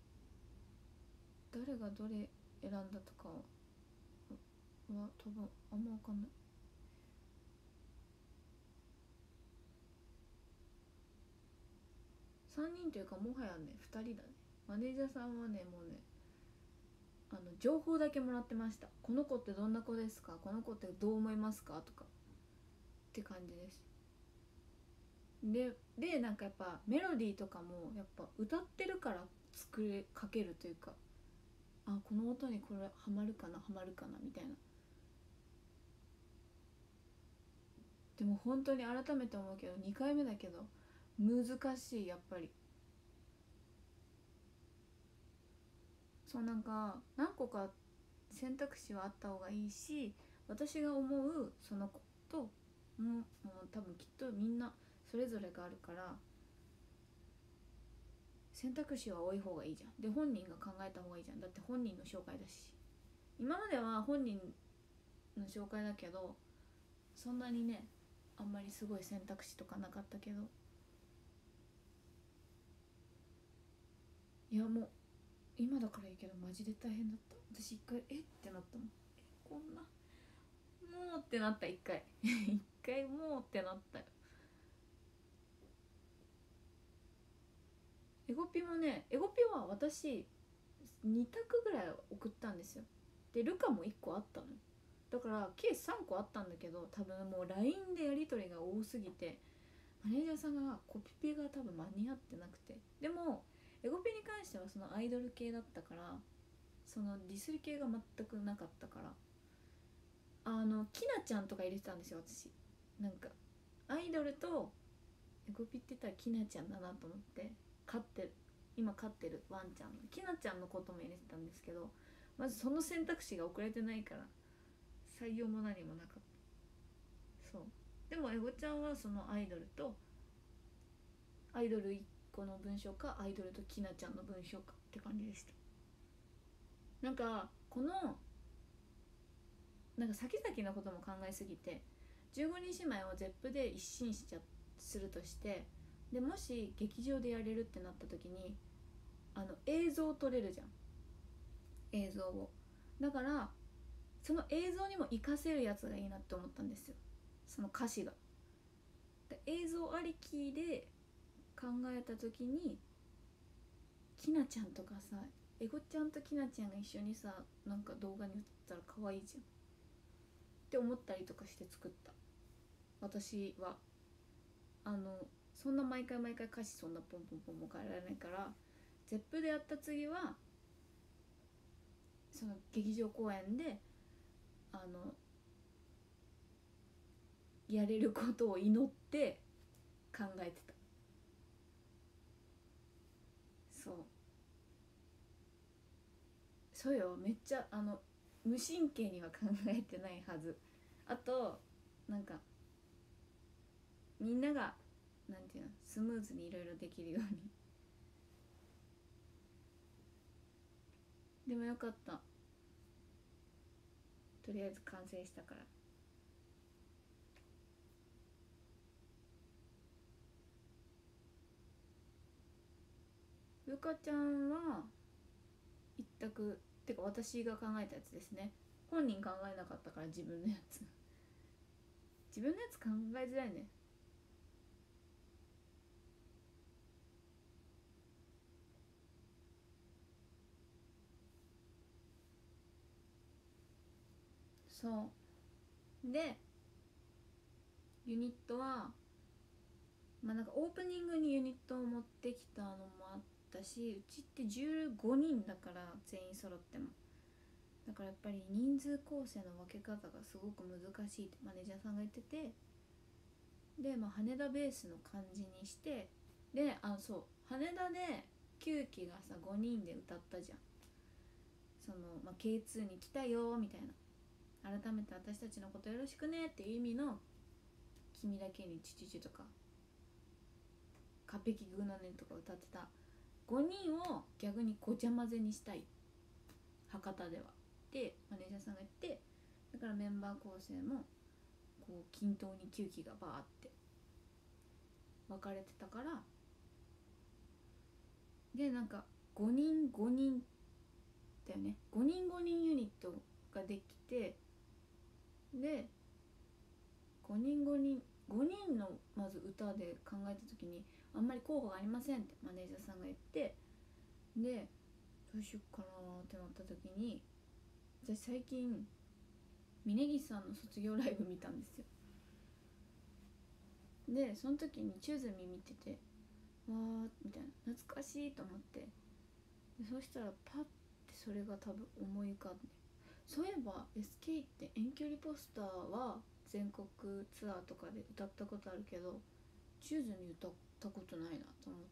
[SPEAKER 1] 誰がどれ選んだとかは多分あんま分かんない。3人というかもはやね2人だね。マネージャーさんはねもうね情報だけもらってました。この子ってどんな子ですか、この子ってどう思いますかとかって感じです。でなんかやっぱメロディーとかもやっぱ歌ってるから書けるというか、あ、この音にこれハマるかなハマるかなみたいな。でも本当に改めて思うけど、2回目だけど難しい、やっぱり。そう、なんか何個か選択肢はあった方がいいし、私が思うその子ともう多分きっとみんなそれぞれがあるから、選択肢は多い方がいいじゃん。で本人が考えた方がいいじゃん。だって本人の紹介だし。今までは本人の紹介だけど、そんなにねあんまりすごい選択肢とかなかったけど、いやもう今だからいいけどマジで大変だった。私一回ってなったもん。こんなもうってなった。一回一回もうってなったよ。エゴピもね、エゴピは私2択ぐらい送ったんですよ。でルカも1個あったのよ。だから計3個あったんだけど、多分もう LINE でやり取りが多すぎてマネージャーさんがコピペが多分間に合ってなくて。でもエゴピに関してはそのアイドル系だったから、そのディスり系が全くなかったから、きなちゃんとか入れてたんですよ私。なんかアイドルとエゴピって言ったらきなちゃんだなと思って、今飼ってるワンちゃんのきなちゃんのことも入れてたんですけど、まずその選択肢が遅れてないから採用も何もなかった。そう。でもエゴちゃんはそのアイドルとアイドル1個の文章か、アイドルときなちゃんの文章かって感じでした。なんかこのなんか先々のことも考えすぎて、15人姉妹をゼップで一新するとして、でもし劇場でやれるってなった時に映像撮れるじゃん、映像を。だからその映像にも活かせるやつがいいなって思ったんですよ、その歌詞が。で映像ありきで考えた時に、きなちゃんとかさ、エゴちゃんときなちゃんが一緒にさなんか動画に映ったら可愛いじゃんって思ったりとかして作った。私はそんな毎回毎回歌詞そんなポンポンポンも変えられないから、ゼップでやった次はその劇場公演でやれることを祈って考えてた。そうそうよ、めっちゃ無神経には考えてないはず。あとなんかみんながなんていうの、スムーズにいろいろできるようにでもよかった、とりあえず完成したから。ゆかちゃんは一択ってか私が考えたやつですね。本人考えなかったから自分のやつ自分のやつ考えづらいね。そうでユニットはまあなんかオープニングにユニットを持ってきたのもあったし、うちって15人だから全員揃ってもだからやっぱり人数構成の分け方がすごく難しいってマネージャーさんが言ってて、で、まあ、羽田ベースの感じにして、で、そう羽田で9期がさ5人で歌ったじゃん。その、まあ、K2 に来たよみたいな、改めて私たちのことよろしくねっていう意味の君だけにチュチュとかカペキグナネとか歌ってた5人を逆にごちゃ混ぜにしたい、博多ではってマネージャーさんが言って、だからメンバー構成もこう均等に9期がバーって分かれてたから、でなんか5人5人だよね、5人5人ユニットができて、で5人5人5人のまず歌で考えた時にあんまり候補がありませんってマネージャーさんが言って、でどうしよっかなってなった時に、私最近峯岸さんの卒業ライブ見たんですよ。でその時にチューズミ見てて、わーみたいな、懐かしいと思って、でそしたらパッてそれが多分思い浮かんで、そういえば SK って遠距離ポスターは全国ツアーとかで歌ったことあるけどチューズミ歌ったことないなと思って、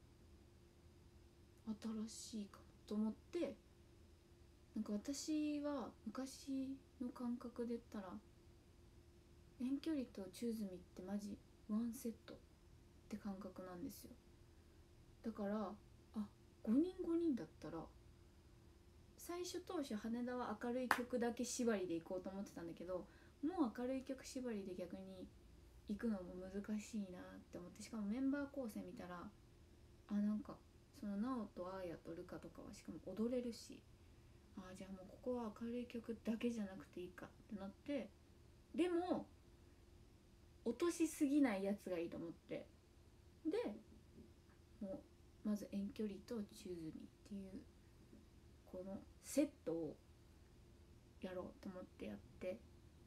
[SPEAKER 1] 新しいかもと思って、なんか私は昔の感覚で言ったら遠距離とチューズミってマジワンセットって感覚なんですよ。だから5人5人だったら、最初当初羽田は明るい曲だけ縛りで行こうと思ってたんだけど、もう明るい曲縛りで逆に行くのも難しいなって思って、しかもメンバー構成見たらなんかそのナオとアーヤとルカとかはしかも踊れるし、じゃあもうここは明るい曲だけじゃなくていいかってなって、でも落としすぎないやつがいいと思って、でもうまず遠距離とチューズミっていうこのセットをやろうと思ってやって、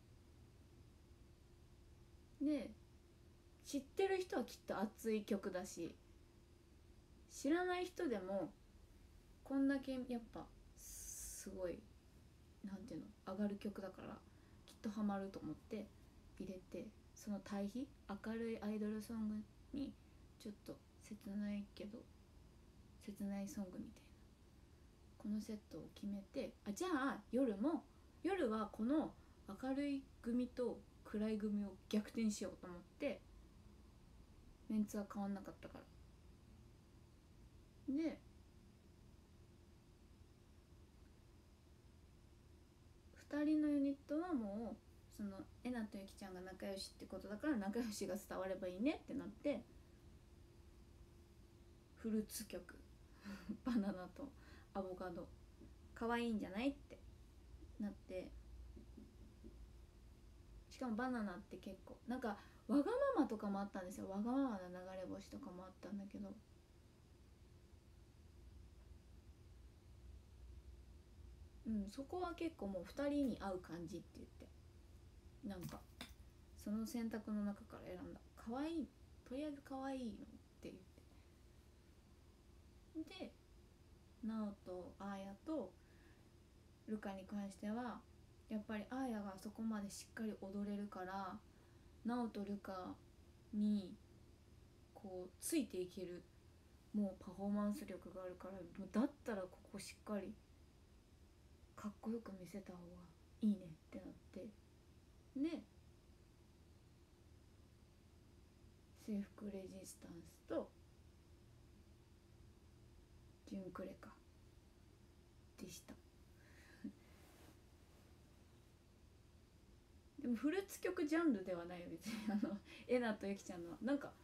[SPEAKER 1] で知ってる人はきっと熱い曲だし、知らない人でもこんだけやっぱすごいなんていうの上がる曲だからきっとハマると思って入れて、その対比明るいアイドルソングにちょっと切ないけど切ないソングみたいなこのセットを決めて、じゃあ夜はこの明るい組と暗い組を逆転しようと思って、メンツは変わんなかったから、で2人のユニットはもうそのえなとゆきちゃんが仲良しってことだから仲良しが伝わればいいねってなって、フルーツ曲バナナとアボカド可愛いんじゃないってなって、しかもバナナって結構なんかわがままとかもあったんですよ。わがままな流れ星とかもあったんだけど、そこは結構もう2人に合う感じって言って、なんかその選択の中から選んだ可愛い、とりあえず可愛いのって言って、でナオとアーヤとルカに関してはやっぱりアーヤがそこまでしっかり踊れるから、ナオとルカにこうついていけるもうパフォーマンス力があるから、だったらここしっかりかっこよく見せた方がいいねってなって、で制服レジスタンスとジュンクレカでした。でもフルーツ曲ジャンルではないよ別にエナとユキちゃんの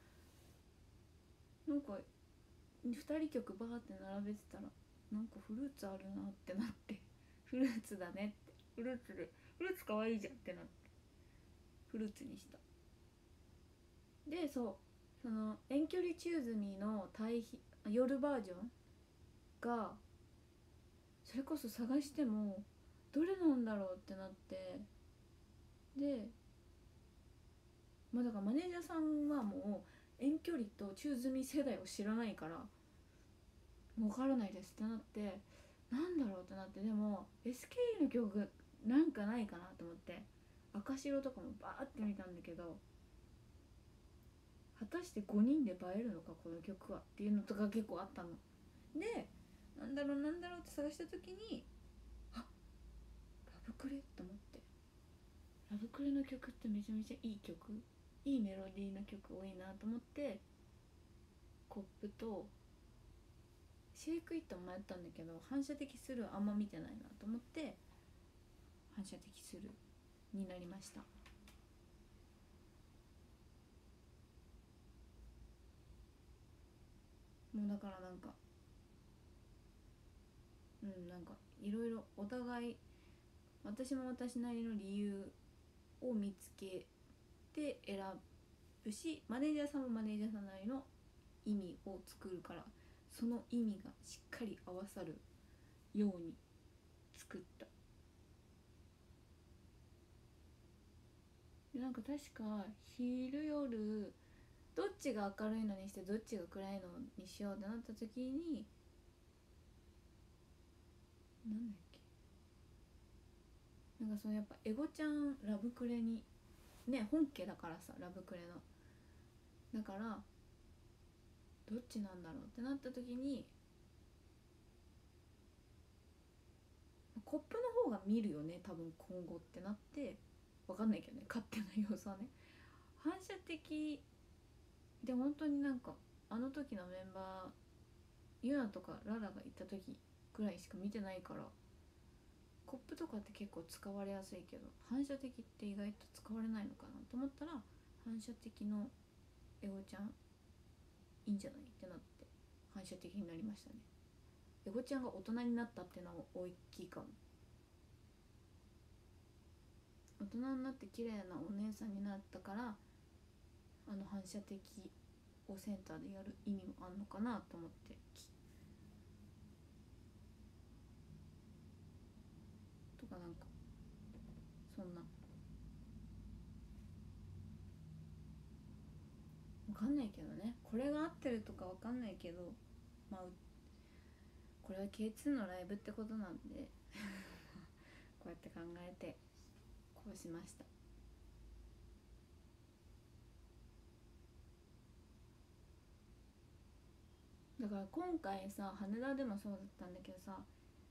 [SPEAKER 1] なんか2人曲バーって並べてたらなんかフルーツあるなってなって、フルーツだねって、フルーツかわいいじゃんってなってフルーツにした。でその遠距離チューズミーの対比夜バージョンがそれこそ探してもどれなんだろうってなって、でまあだからマネージャーさんはもう遠距離とチューズミー世代を知らないからわからないですってなって、 なんだろうってなって、でも SKE の曲なんかないかなと思って赤白とかもバーって見たんだけど、果たして5人で映えるのかこの曲はっていうのとか結構あったので、なんだろうって探した時に、あ、ラブクレと思って、ラブクレの曲ってめちゃめちゃいい曲、いいメロディーの曲多いなと思って、コップとシェイクイットも迷ったんだけど、反射的スルーあんま見てないなと思って反射的スルーになりました。もうだからなんか、なんかいろいろお互い、私も私なりの理由を見つけて選ぶし、マネージャーさんもマネージャーさんなりの意味を作るから、その意味がしっかり合わさるように作った。でなんか確か昼夜どっちが明るいのにしてどっちが暗いのにしようってなった時に、なんだっけ、なんかそのやっぱエゴちゃんラブクレにね、本家だからさ、ラブクレのだからどっちなんだろうってなった時に、コップの方が見るよね多分今後ってなって、分かんないけどね、勝手な要素はね。反射的で本当になんか、あの時のメンバーユナとかララが行った時ぐらいしか見てないから、コップとかって結構使われやすいけど反射的って意外と使われないのかなと思ったら、反射的のエゴちゃんいいんじゃないってなって反射的になりましたね。エゴちゃんが大人になったっていうのは大きいかも。大人になって綺麗なお姉さんになったから、あの反射的をセンターでやる意味もあんのかなと思ってとか、なんかそんな、わかんないけどね、これが合ってるとかわかんないけど、まあこれは K2 のライブってことなんでこうやって考えてこうしました。だから今回さ、羽田でもそうだったんだけどさ、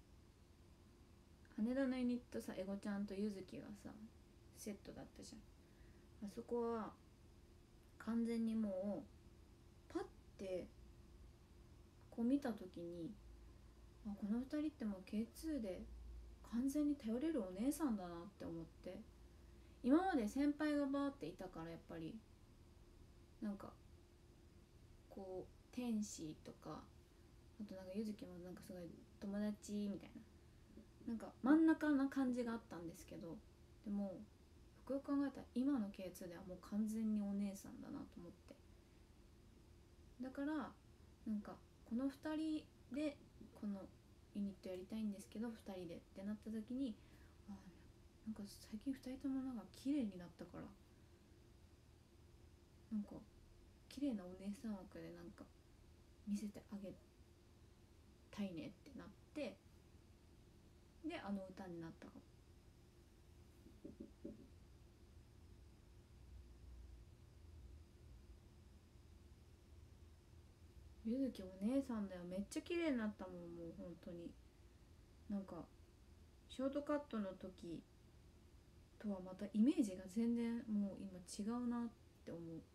[SPEAKER 1] 羽田のユニットさ、エゴちゃんとゆずきがさセットだったじゃん。あそこは完全にもうパッてこう見た時に、あ、この2人ってもう K2 で完全に頼れるお姉さんだなって思って。今まで先輩がバーっていたから、やっぱりなんかこう天使とか、あとなんかゆずきもなんかすごい友達みたいな、なんか真ん中な感じがあったんですけど、でもよくよく考えたら今の K2 ではもう完全にお姉さんだなと思って、だからなんかこの2人でこのユニットやりたいんですけど、2人でってなった時に、あ、なんか最近2人ともなんか綺麗になったから、なんか綺麗なお姉さん枠でなんか見せてあげたいねってなって、であの歌になったかも。ゆずきお姉さんだよ、めっちゃ綺麗になったもん、もう本当に。なんかショートカットの時とはまたイメージが全然もう今違うなって思う。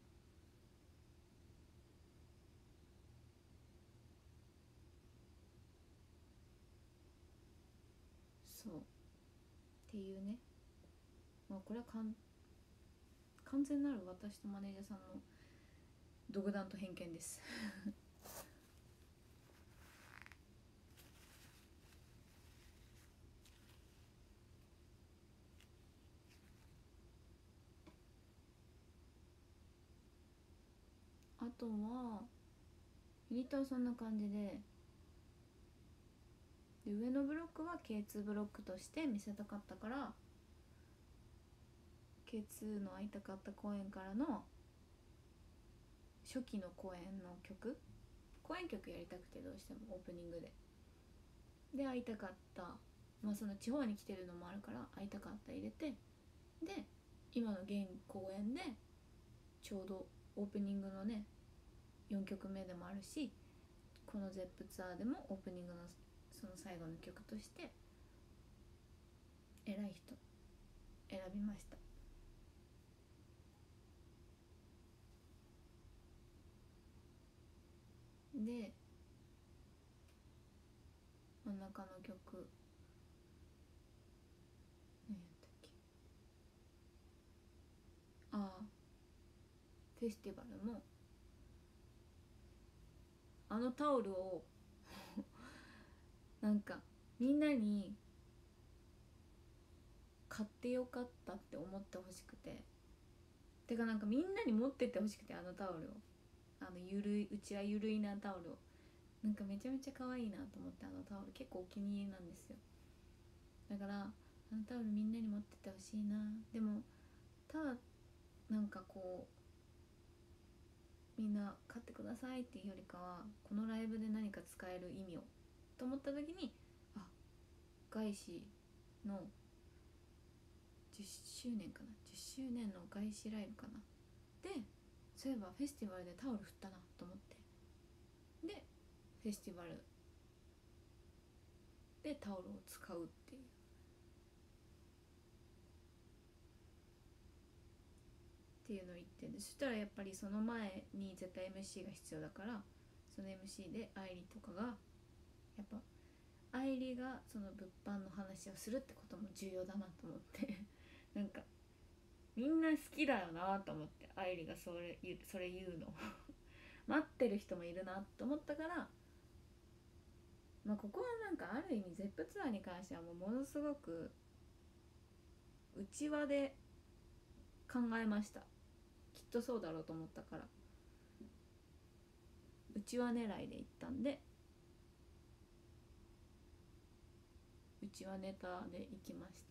[SPEAKER 1] そうっていうね、まあこれは完全なる私とマネージャーさんの独断と偏見ですあとはユニットはそんな感じで上のブロックは K2 ブロックとして見せたかったから、 K2 の会いたかった公演からの初期の公演の曲、公演曲やりたくて、どうしてもオープニングでで会いたかった、まあその地方に来てるのもあるから会いたかった入れて、で今の現公演でちょうどオープニングのね4曲目でもあるし、この ZEP ツアーでもオープニングのその最後の曲として偉い人選びました。で真ん中の曲何やったっけ、ああフェスティバルもあのタオルをなんかみんなに買ってよかったって思ってほしくて、てかなんかみんなに持ってってほしくて、あのタオルを、あのゆるいうちはゆるいなタオルを、なんかめちゃめちゃ可愛いなと思って、あのタオル結構お気に入りなんですよ。だからあのタオルみんなに持ってってほしいな。でもただなんかこうみんな買ってくださいっていうよりかは、このライブで何か使える意味をと思った時に、あ、外資の10周年かな、10周年の外資ライブかな、でそういえばフェスティバルでタオル振ったなと思って、でフェスティバルでタオルを使うっていう、っていうのを言って、でそしたらやっぱりその前に絶対 MC が必要だから、その MC で愛理とかがやっぱ愛理がその物販の話をするってことも重要だなと思ってなんかみんな好きだよなと思って、愛理がそれ言うの待ってる人もいるなと思ったから、まあここはなんかある意味 ZEP ツアーに関してはもうものすごく内輪で考えました。きっとそうだろうと思ったから内輪狙いで行ったんで、内輪ネタで行きました。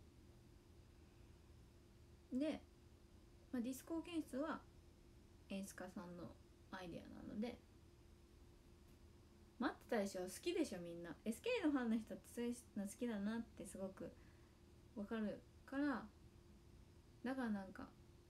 [SPEAKER 1] で、まあ、ディスコ検出は演出家さんのアイデアなので、待ってたでしょ、好きでしょみんな SK のファンの人ってそういうの好きだなってすごくわかるから、だからなんか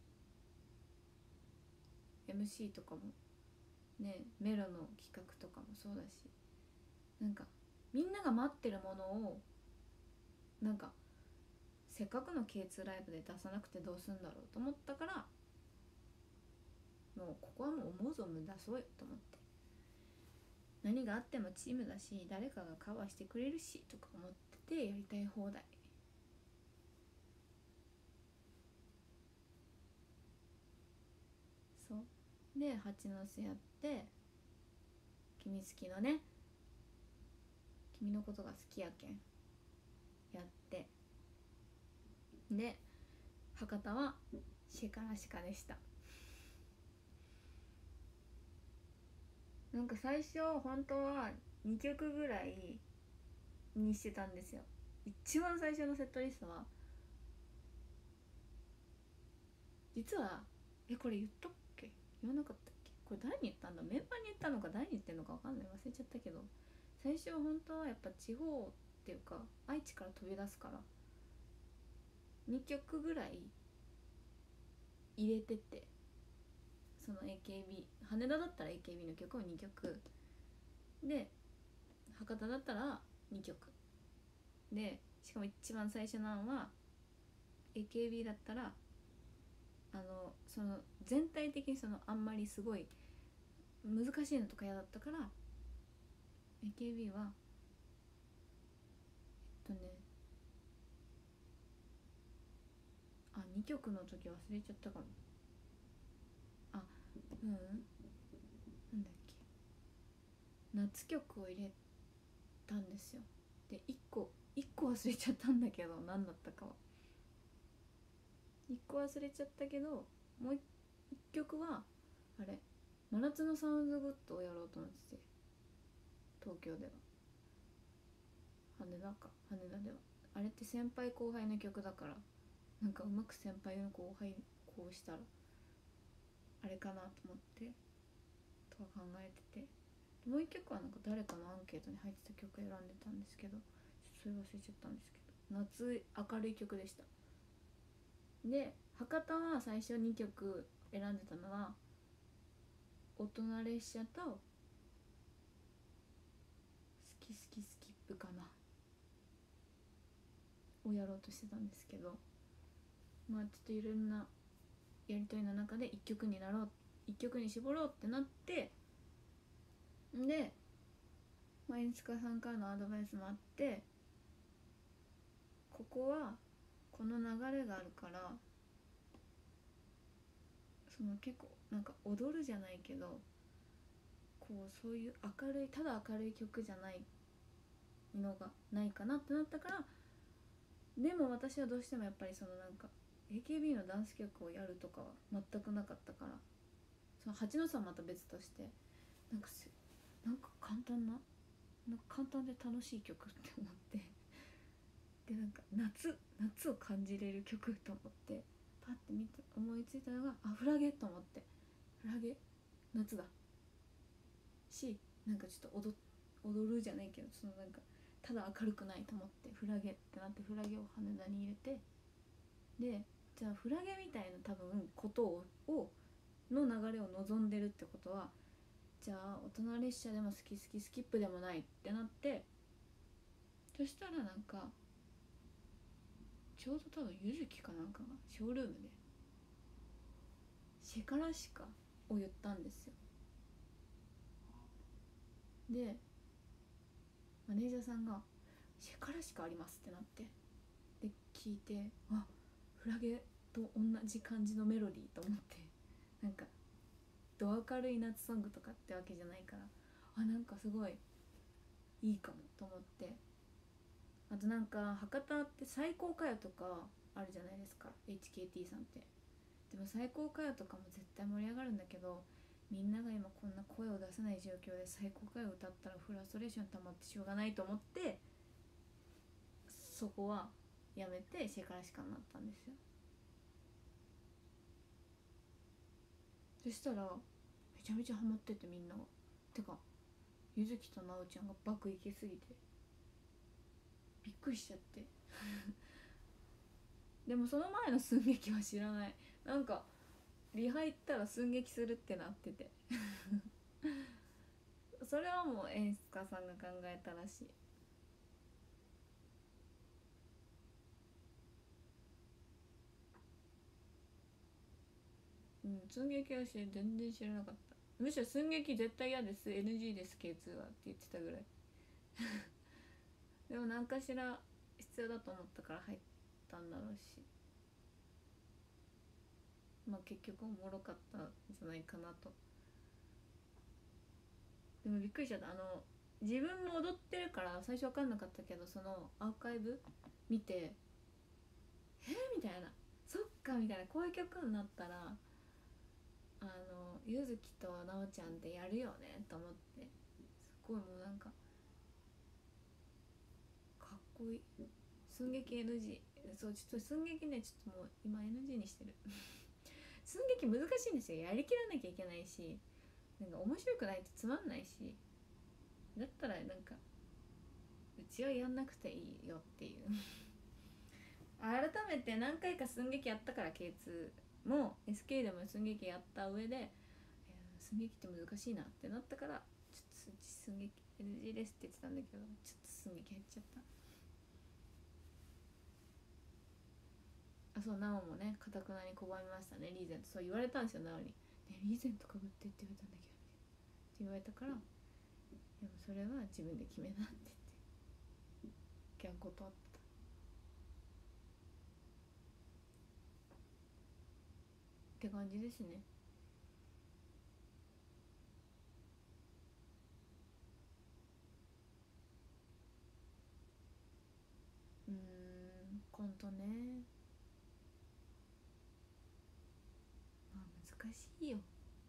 [SPEAKER 1] MC とかもね、メロの企画とかもそうだし、なんかみんなが待ってるものをなんかせっかくの K2 ライブで出さなくてどうすんだろうと思ったから、もうここはもう思う存分出そうよと思って、何があってもチームだし誰かがカバーしてくれるしとか思ってて、やりたい放題。そうで蜂の巣やって、君好きのね、君のことが好きやけんやって、で博多はシェからシカでした。なんか最初本当は2曲ぐらいにしてたんですよ。一番最初のセットリストは実はこれ言っとっけ、言わなかったっけ、これ誰に言ったんだ、メンバーに言ったのか誰に言ってんのか分かんない、忘れちゃったけど、最初本当はやっぱ地方っていうか愛知から飛び出すから2曲ぐらい入れてて、その AKB 羽田だったら AKB の曲を2曲で、博多だったら2曲で、しかも一番最初の案は AKB だったらその全体的にそのあんまりすごい難しいのとか嫌だったから、 AKB は2曲の時忘れちゃったかも。なんだっけ、夏曲を入れたんですよ。で1個忘れちゃったんだけど何だったかは1個忘れちゃったけど、もう1曲はあれ、真夏のサウンドグッドをやろうと思ってて、東京では、羽田ではあれって先輩後輩の曲だから、なんかうまく先輩の後輩こうしたらあれかなと思ってとか考えてて、 もう一曲はなんか誰かのアンケートに入ってた曲選んでたんですけど、ちょっとそれ忘れちゃったんですけど、夏明るい曲でした。で博多は最初2曲選んでたのは大人列車と好き好きスキップかなをやろうとしてたんですけど、まあちょっといろんなやりとりの中で1曲になろう、1曲に絞ろうってなって、で、まあ、演出家さんからのアドバイスもあって、ここはこの流れがあるから、その結構なんか踊るじゃないけど、こうそういう明るい、ただ明るい曲じゃないのがないかなってなったから、でも私はどうしてもやっぱりそのなんか AKB のダンス曲をやるとかは全くなかったから、その蜂の巣はまた別として、なんか簡単で楽しい曲って思って、でなんか夏を感じれる曲と思ってパッて見て思いついたのがフラゲと思って、フラゲ夏だし、なんかちょっと踊るじゃないけど、そのなんかただ明るくないと思ってフラゲってなって、フラゲを羽田に入れて、でじゃあフラゲみたいな多分ことをの流れを望んでるってことは、じゃあ大人列車でも好き好きスキップでもないってなって、そしたらなんかちょうど多分ゆずきかなんかがショールームでシェカラシカを言ったんですよ。でマネージャーさんがシェカラシカありますってなって、で聞いて、フラゲと同じ感じのメロディーと思って、なんかド明るい夏ソングとかってわけじゃないから、なんかすごいいいかもと思って、あとなんか博多って最高かよとかあるじゃないですか HKT さんって。でも最高かよとかも絶対盛り上がるんだけど、みんなが今こんな声を出せない状況で最高かよ歌ったらフラストレーション溜まってしょうがないと思って、そこはやめてシェカラシカになったんですよ。そしたらめちゃめちゃハマってて、みんなが、てかゆずきとなおちゃんが爆イケすぎてびっくりしちゃってでもその前の寸劇は知らない。なんかリハ行ったら寸劇するってなっててそれはもう演出家さんが考えたらしい。寸劇は全然知らなかった。むしろ寸劇絶対嫌です NG です K2 はって言ってたぐらいでも何かしら必要だと思ったから入ったんだろうし、まあ結局おもろかったんじゃないかなと。でもびっくりしちゃった。自分も踊ってるから最初分かんなかったけど、そのアーカイブ見てみたいな、そっかみたいな、こういう曲になったらゆずきとなおちゃんでやるよねと思って、すごいもうなんかかっこいい。寸劇 NG、 そうちょっと寸劇ね、ちょっともう今 NG にしてる寸劇難しいんですよ、やりきらなきゃいけないし、なんか面白くないとつまんないし、だったらなんかうちはやんなくていいよっていう改めて何回か寸劇やったから、 K2 も SK でも寸劇やった上で、寸劇って難しいなってなったから、ちょっと寸劇 NG ですって言ってたんだけど、ちょっと寸劇入っちゃった。そう、なおもねかたくなに拒みましたね、リーゼント。そう言われたんですよ、なおに。ね、リーゼントかぶってって言われたんだけどって言われたから、でもそれは自分で決めなって言ってギャン断ったって感じですね。コントね、まあ難しいよ。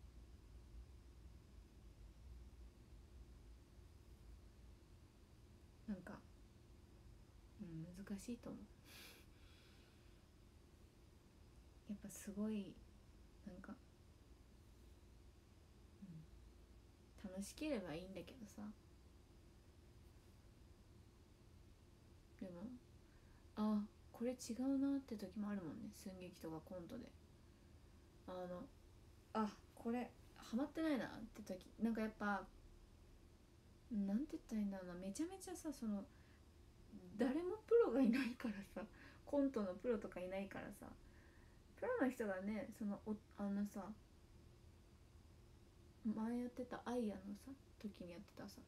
[SPEAKER 1] なんか、難しいと思う。やっぱすごいなんか、楽しければいいんだけどさ。でもこれ違うなって時もあるもんね、寸劇とかコントで。これハマってないなって時、なんかやっぱなんて言ったらいいんだろうな、めちゃめちゃさ、誰もプロがいないからさ、コントのプロとかいないからさ、プロの人がね、さ、前やってたアイアのさ時にやってたさ、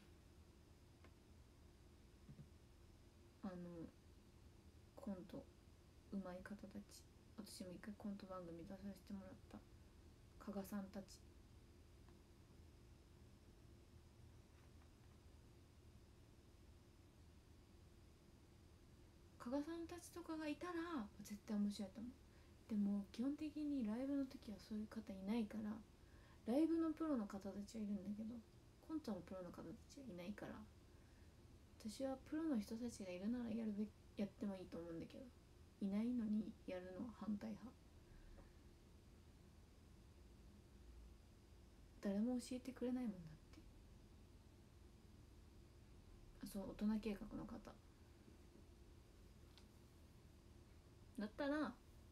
[SPEAKER 1] コントうまい方たち、私も一回コント番組出させてもらった加賀さんたち、加賀さんたちとかがいたら絶対面白いと思う。でも基本的にライブの時はそういう方いないから、ライブのプロの方たちはいるんだけど、コントのプロの方たちはいないから、私はプロの人たちがいるならやってもいいと思うんだけど、いないのにやるのは反対派。誰も教えてくれないもんだって。そう、大人計画の方だったら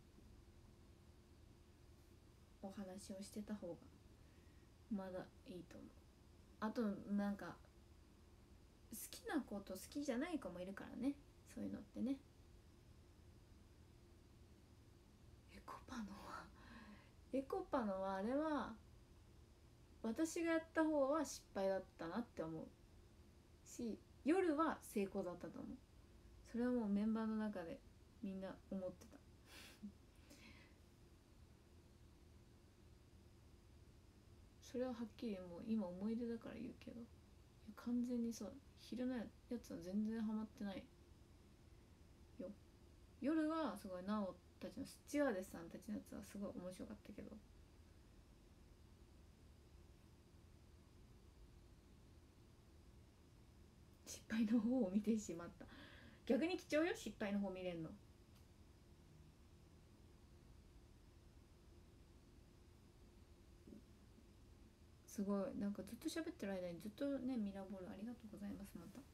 [SPEAKER 1] お話をしてた方がまだいいと思う。あとなんか好きな子と好きじゃない子もいるからね、そういうのってね。エコパのはあれは私がやった方は失敗だったなって思うし、夜は成功だったと思う。それはもうメンバーの中でみんな思ってた。それははっきりもう今思い出だから言うけど、完全にそう、昼のやつは全然ハマってないよ。夜はすごいナオたちのスチュワーデスさんたちのやつはすごい面白かったけど、失敗の方を見てしまった。逆に貴重よ、失敗の方見れんの。すごい、なんかずっと喋ってる間にずっとね、ミラーボールありがとうございます。また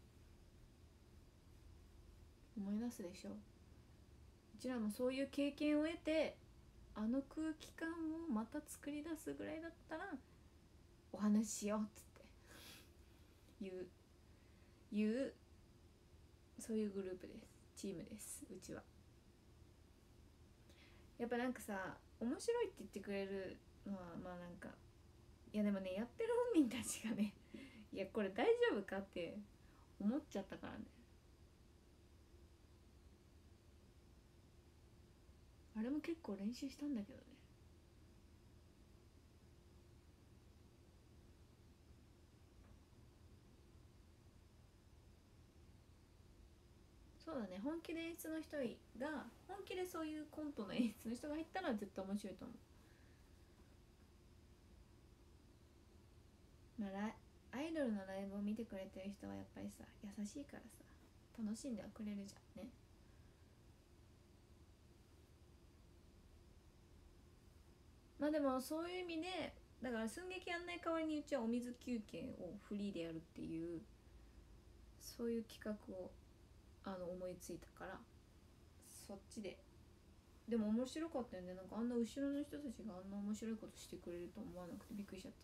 [SPEAKER 1] 思い出すでしょ。うちらもそういう経験を得て、あの空気感をまた作り出すぐらいだったらお話ししようっつって言うそういうグループです。チームです、うちは。やっぱなんかさ、面白いって言ってくれるのはまあなんか、いやでもね、やってる本人たちがねいやこれ大丈夫かって思っちゃったからね。あれも結構練習したんだけどね。そうだね、本気で演出の人が本気でそういうコントの演出の人が入ったら絶対面白いと思う。まあアイドルのライブを見てくれてる人はやっぱりさ、優しいからさ、楽しんではくれるじゃんね。まあでもそういう意味で、だから寸劇やんない代わりにうちはお水休憩をフリーでやるっていう、そういう企画を思いついたから、そっちで。でも面白かったよね。なんかあんな後ろの人たちがあんな面白いことしてくれると思わなくてびっくりしちゃった。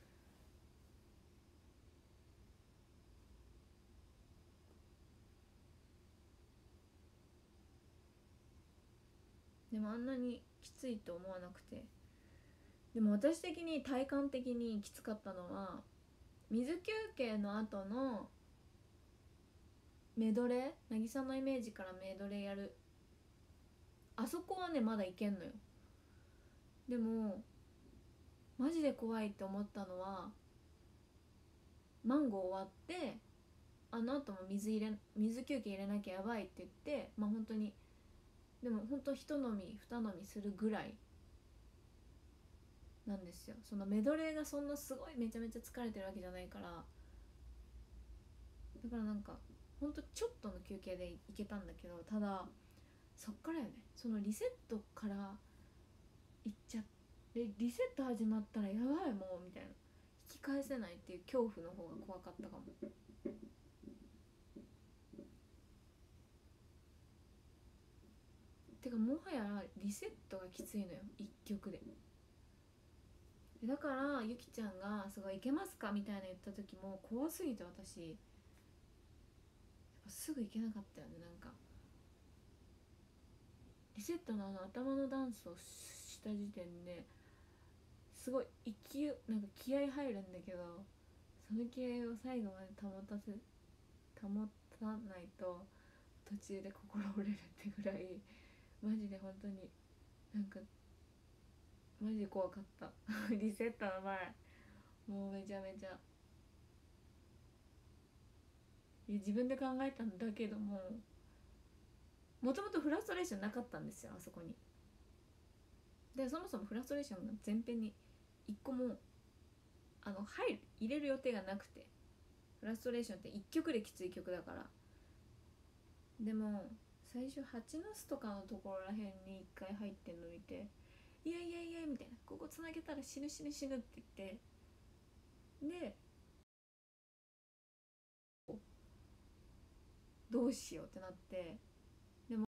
[SPEAKER 1] でもあんなにきついと思わなくて。でも私的に体感的にきつかったのは、水休憩の後のメドレー、渚のイメージからメドレーやる、あそこはねまだいけんのよ。でもマジで怖いって思ったのは、マンゴー終わってあの後も水休憩入れなきゃやばいって言って、まあ本当に、でも本当一飲み二飲みするぐらいなんですよ。そのメドレーがそんなすごいめちゃめちゃ疲れてるわけじゃないから、だからなんかほんとちょっとの休憩でいけたんだけど、ただそっからよね、そのリセットからいっちゃって、リセット始まったらやばいもうみたいな、引き返せないっていう恐怖の方が怖かったかも。てかもはやリセットがきついのよ一曲で。だからゆきちゃんがすごいいけますかみたいな言った時も怖すぎて、私すぐいけなかったよね。なんかリセットの頭のダンスをした時点ですごいなんか気合入るんだけど、その気合を最後まで保たないと途中で心折れるってぐらい、マジで本当になんかマジで怖かったリセットの前もうめちゃめちゃ、いや自分で考えたんだけども、もともとフラストレーションなかったんですよあそこに。でそもそもフラストレーションが前編に一個も入れる予定がなくて、フラストレーションって1曲できつい曲だから。でも最初蜂の巣とかのところらへんに1回入ってんの見て、いやいやいやみたいな、ここつなげたら死ぬ死ぬ死ぬって言って、でどうしようってなって、でも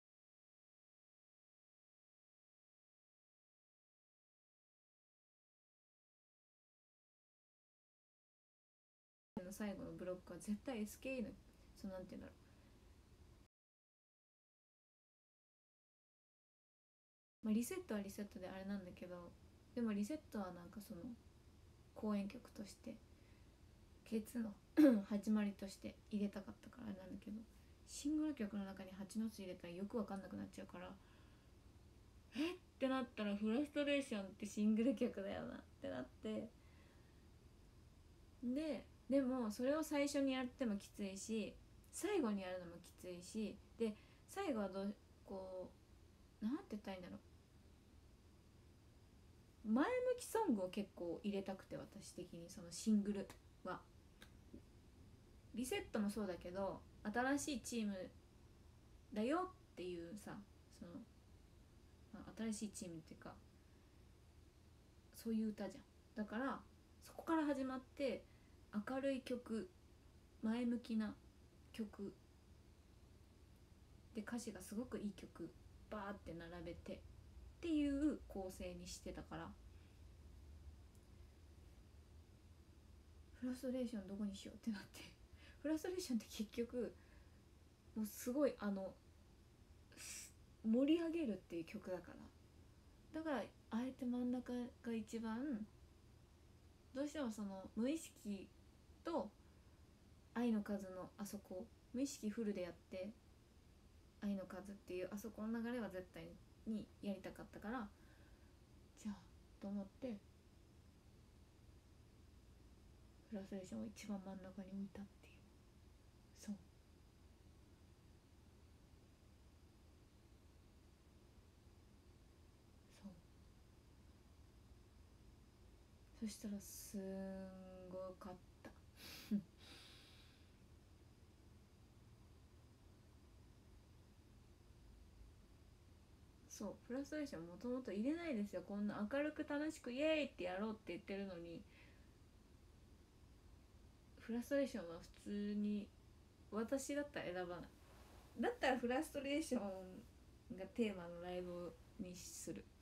[SPEAKER 1] 最後のブロックは絶対 SKE のなんていうんだろう、まあ、リセットはリセットであれなんだけど、でもリセットはなんか公演曲として K2 の始まりとして入れたかったからあれなんだけど、シングル曲の中に蜂の巣入れたらよく分かんなくなっちゃうから、ってなったらフラストレーションってシングル曲だよなってなって、でもそれを最初にやってもきついし最後にやるのもきついし、で最後はなんて言ったらいいんだろう、前向きソングを結構入れたくて、私的にそのシングルはリセットもそうだけど新しいチームだよっていうさ、新しいチームっていうかそういう歌じゃん。だからそこから始まって明るい曲、前向きな曲で歌詞がすごくいい曲バーって並べてっていう構成にしてたから、フラストレーションどこにしようってなってフラストレーションって結局もうすごい盛り上げるっていう曲だから、だからあえて真ん中が一番どうしても無意識と愛の数のあそこ、無意識フルでやって愛の数っていうあそこの流れは絶対にやりたかったから、じゃあと思ってフラストレーションを一番真ん中に置いたっていう。そうそう、そしたらすんごかったそう、フラストレーションもともと入れないですよ、こんな明るく楽しくイエーイってやろうって言ってるのに。フラストレーションは普通に私だったら選ばない。だったらフラストレーションがテーマのライブにする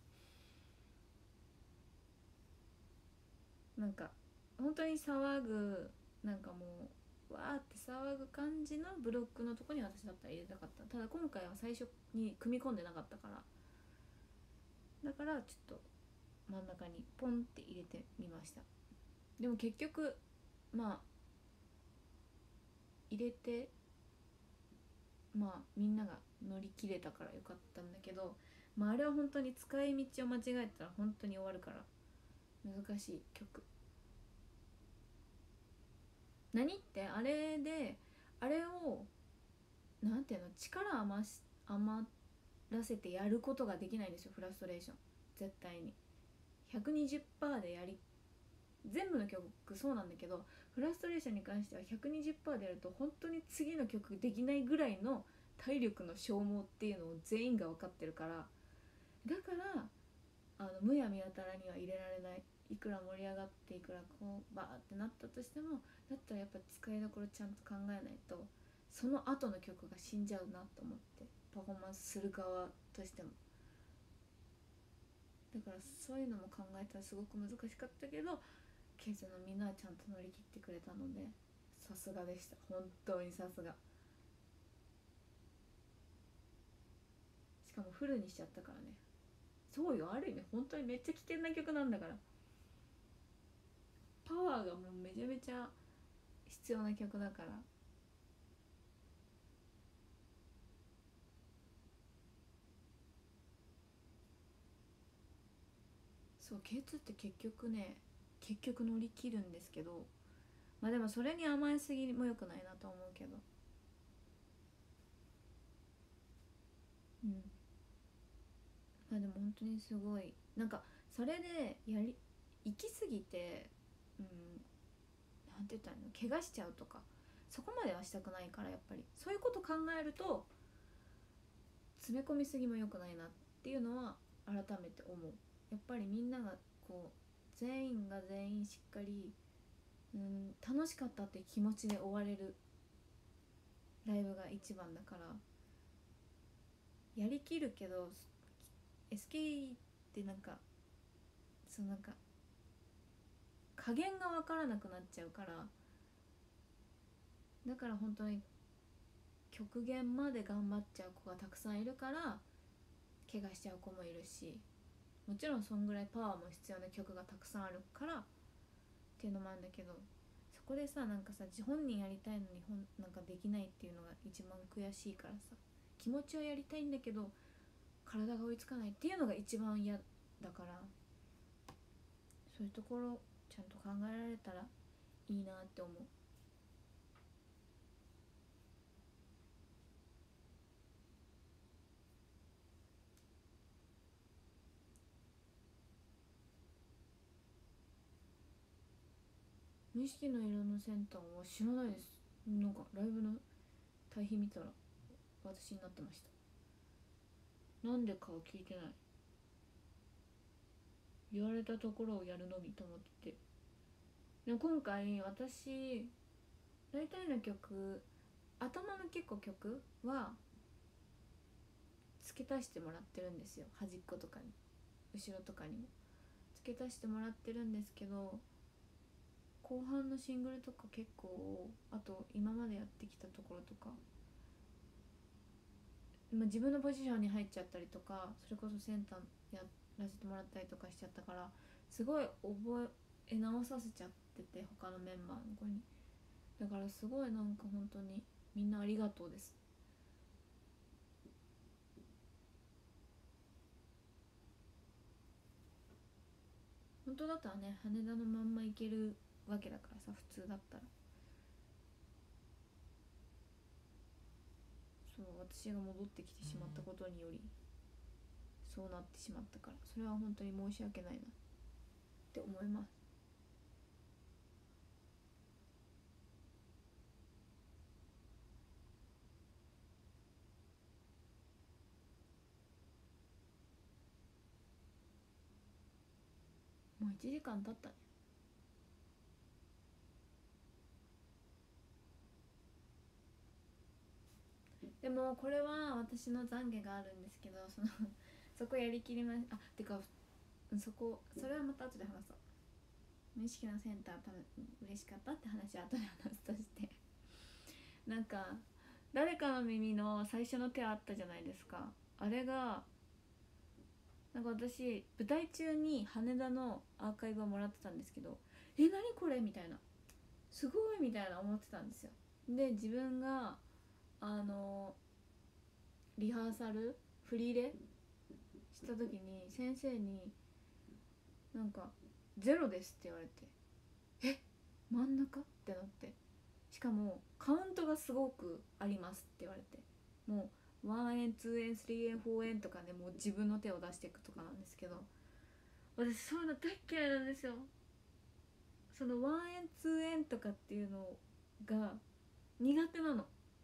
[SPEAKER 1] なんか本当に騒ぐ、なんかもうわーって騒ぐ感じのブロックのとこに私だったら入れたかった。ただ今回は最初に組み込んでなかったから、だからちょっと真ん中にポンって入れてみました。でも結局まあ入れて、まあみんなが乗り切れたからよかったんだけど、まああれは本当に使い道を間違えたら本当に終わるから難しい曲。何ってあれであれをなんていうの、力余らせてやることができないんですよフラストレーション。絶対に 120% で全部の曲そうなんだけど、フラストレーションに関しては 120% でやると本当に次の曲できないぐらいの体力の消耗っていうのを全員が分かってるから、だからむやみやたらには入れられないいくら盛り上がっていくらこうバーってなったとしても、だったらやっぱ使いどころちゃんと考えないとその後の曲が死んじゃうなと思って、パフォーマンスする側としても。だからそういうのも考えたらすごく難しかったけど、ケイズのみんなはちゃんと乗り切ってくれたので、さすがでした、本当にさすが。しかもフルにしちゃったからね。そうよ、ある意味本当にめっちゃ危険な曲なんだから、パワーがもうめちゃめちゃ必要な曲だから。そう K2 って結局乗り切るんですけど、まあでもそれに甘えすぎも良くないなと思うけど。うん。まあでも本当にすごいなんか、それで行き過ぎて、うん、なんて言ったらいいの、怪我しちゃうとかそこまではしたくないから、やっぱりそういうこと考えると詰め込みすぎも良くないなっていうのは改めて思う。やっぱりみんながこう全員が全員しっかり、楽しかったって気持ちで終われるライブが一番だから、やりきるけど SK ってなんか、なんか加減が分からなくなっちゃうから、だから本当に極限まで頑張っちゃう子がたくさんいるから怪我しちゃう子もいるし、もちろんそんぐらいパワーも必要な曲がたくさんあるからっていうのもあるんだけど、そこでさ、なんかさ、本人やりたいのになんかできないっていうのが一番悔しいからさ、気持ちはやりたいんだけど体が追いつかないっていうのが一番嫌だから、そういうところちゃんと考えられたらいいなって思う。無意識の色のセンターは知らないです。なんかライブの対比見たら私になってました。なんでかは聞いてない。言われたところをやるのみと思ってて。でも今回私大体の曲、頭の結構曲は付け足してもらってるんですよ。端っことかに後ろとかにも付け足してもらってるんですけど、後半のシングルとか結構、あと今までやってきたところとか、自分のポジションに入っちゃったりとか、それこそセンターやらせてもらったりとかしちゃったから、すごい覚え直させちゃってて、他のメンバーの子に。だからすごいなんか本当にみんなありがとうです。本当だったらね、羽田のまんま行けるわけだからさ、普通だったら。そう、私が戻ってきてしまったことによりそうなってしまったから、それは本当に申し訳ないなって思います。もう1時間経ったね。でもこれは私の懺悔があるんですけど、そこやりきりまし、あ、てかそれはまた後で話そう。無意識のセンター嬉しかったって話は後で話すとして、なんか誰かの耳の最初の手あったじゃないですか。あれがなんか私舞台中に羽田のアーカイブをもらってたんですけど、何これみたいな、すごいみたいな思ってたんですよ。で自分があのリハーサル振り入れした時に先生になんかゼロですって言われて、真ん中ってなって、しかもカウントがすごくありますって言われて、もう1円2円3円4円とかね、もう自分の手を出していくとかなんですけど、私そういうの大嫌いなんですよ。その1円2円とかっていうのが苦手なの。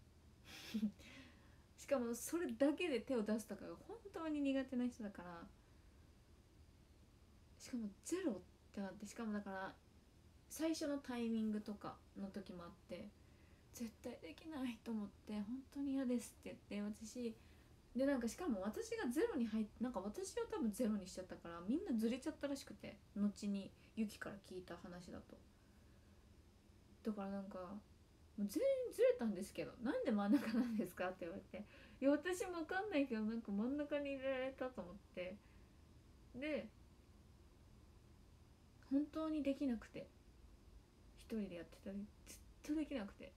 [SPEAKER 1] しかもそれだけで手を出すとかが本当に苦手な人だから、しかもゼロってなって、しかもだから最初のタイミングとかの時もあって、絶対できないと思って、本当に嫌ですって言って、私でなんかしかも私がゼロに入って、なんか私を多分ゼロにしちゃったからみんなずれちゃったらしくて、後にユキから聞いた話だと。だからなんかもう全員ずれたんですけど、なんで真ん中なんですかって言われて、いや私も分かんないけどなんか真ん中に入れられたと思って、で本当にできなくて、一人でやってたりずっとできなくて、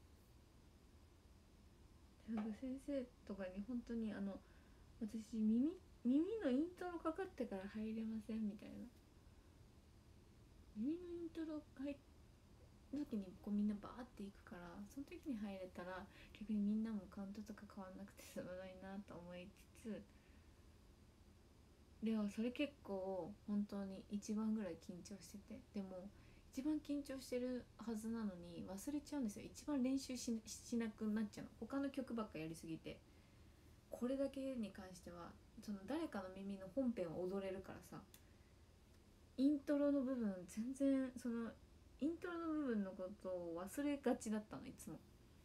[SPEAKER 1] なんか先生とかに本当に私耳のイントロかかってから入れませんみたいな、耳のイントロ入った時にこうみんなバーっていくから、その時に入れたら逆にみんなもカウントとか変わんなくて済まないなと思いつつ、でもそれ結構本当に一番ぐらい緊張してて、でも一番緊張してるはずなのに忘れちゃうんですよ。一番練習しなくなっちゃうの、他の曲ばっかやりすぎて。これだけに関してはその誰かの耳の本編を踊れるからさ、イントロの部分全然、そのイントロの部分のことを忘れがちだったのいつも。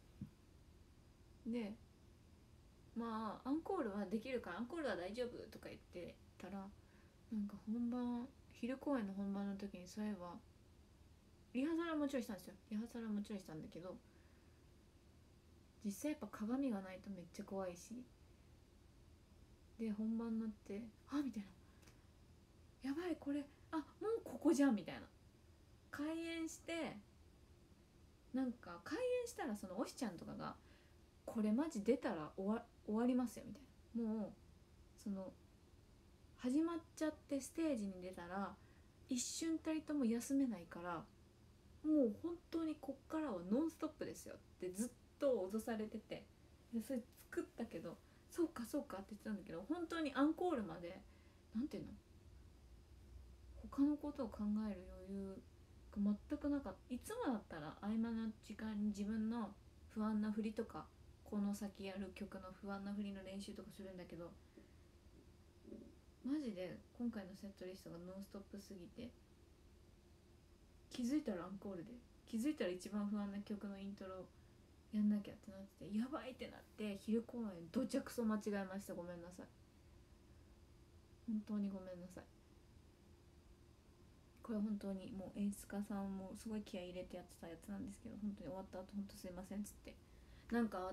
[SPEAKER 1] でまあアンコールはできるからアンコールは大丈夫とか言ってたら、なんか本番、昼公演の本番の時にそういえばリハーサルはもちろんしたんですよ。リハーサルはもちろんしたんだけど、実際やっぱ鏡がないとめっちゃ怖いし、で本番になってみたいな、やばいこれもうここじゃんみたいな。開演して、なんか開演したらそのおしちゃんとかがこれマジ出たら終わりますよみたいな、もうその始まっちゃってステージに出たら一瞬たりとも休めないから、もう本当にこっからはノンストップですよってずっと脅されてて、でそれ作ったけど、そうかそうかって言ってたんだけど、本当にアンコールまでなんていうの、他のことを考える余裕が全くなかった。いつもだったら合間の時間に自分の不安な振りとか、この先やる曲の不安な振りの練習とかするんだけど、マジで今回のセットリストがノンストップすぎて、気づいたらアンコールで、気づいたら一番不安な曲のイントロやんなきゃってなってて、やばいってなって、昼公演どちゃくそ間違えました。ごめんなさい、本当にごめんなさい。これ本当にもう演出家さんもすごい気合い入れてやってたやつなんですけど、本当に終わった後本当すいませんっつって、なんか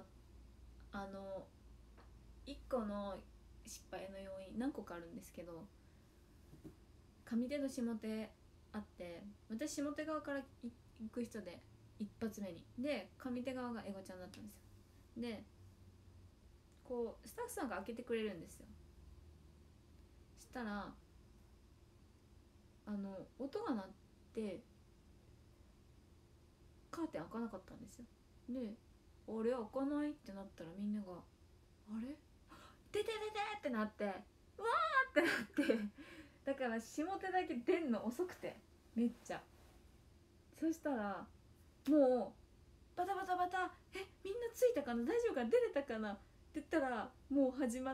[SPEAKER 1] 1個の失敗の要因何個かあるんですけど、上手の下手あって、私下手側から行く人で一発目にで、上手側がエゴちゃんだったんですよ。でこうスタッフさんが開けてくれるんですよ。したら音が鳴ってカーテン開かなかったんですよ。であれ開かないってなったら、みんながあれ出て出てってなって、うわーってなって、だから下手だけ出んの遅くて、めっちゃ。そしたらもうバタバタバタ、みんな着いたかな、大丈夫かな、出れたかなって言ったらもう始まって、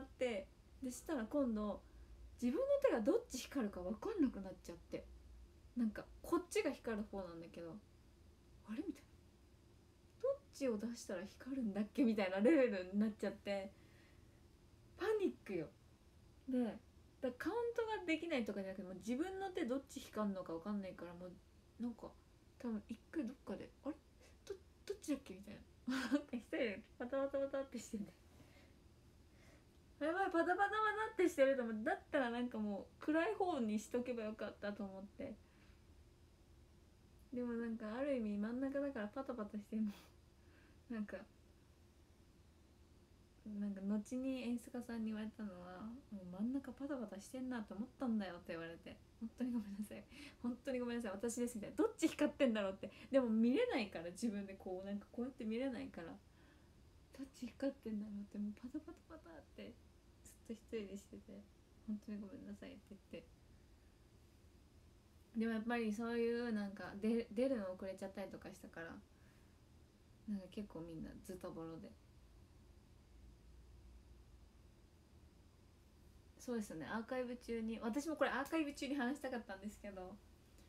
[SPEAKER 1] でしたら今度自分の手がどっち光るか分かんなくなっちゃって、なんかこっちが光る方なんだけど、あれみたいな、どっちを出したら光るんだっけみたいなレベルになっちゃって、パニックよ。でだカウントができないとかじゃなくて、もう自分の手どっち光るのか分かんないから、もうなんか多分一回どっかであれどっちだっけみたいな、なんか一人でパタパタパタってしてて、やばいパタパタパタってしてると思って、だったらなんかもう暗い方にしとけばよかったと思って、でもなんかある意味真ん中だからパタパタしてもなんか後に演出家さんに言われたのは、もう真ん中パタパタしてんなと思ったんだよって言われて、本当にごめんなさい、本当にごめんなさい私ですみたいな、どっち光ってんだろうって、でも見れないから、自分でこうなんかこうやって見れないから、どっち光ってんだろうって、もうパタパタパタってずっと一人でしてて、本当にごめんなさいって言って。でもやっぱりそういうなんか出るの遅れちゃったりとかしたから、なんか結構みんなズタボロで。そうですよね、アーカイブ中に、私もこれアーカイブ中に話したかったんですけど、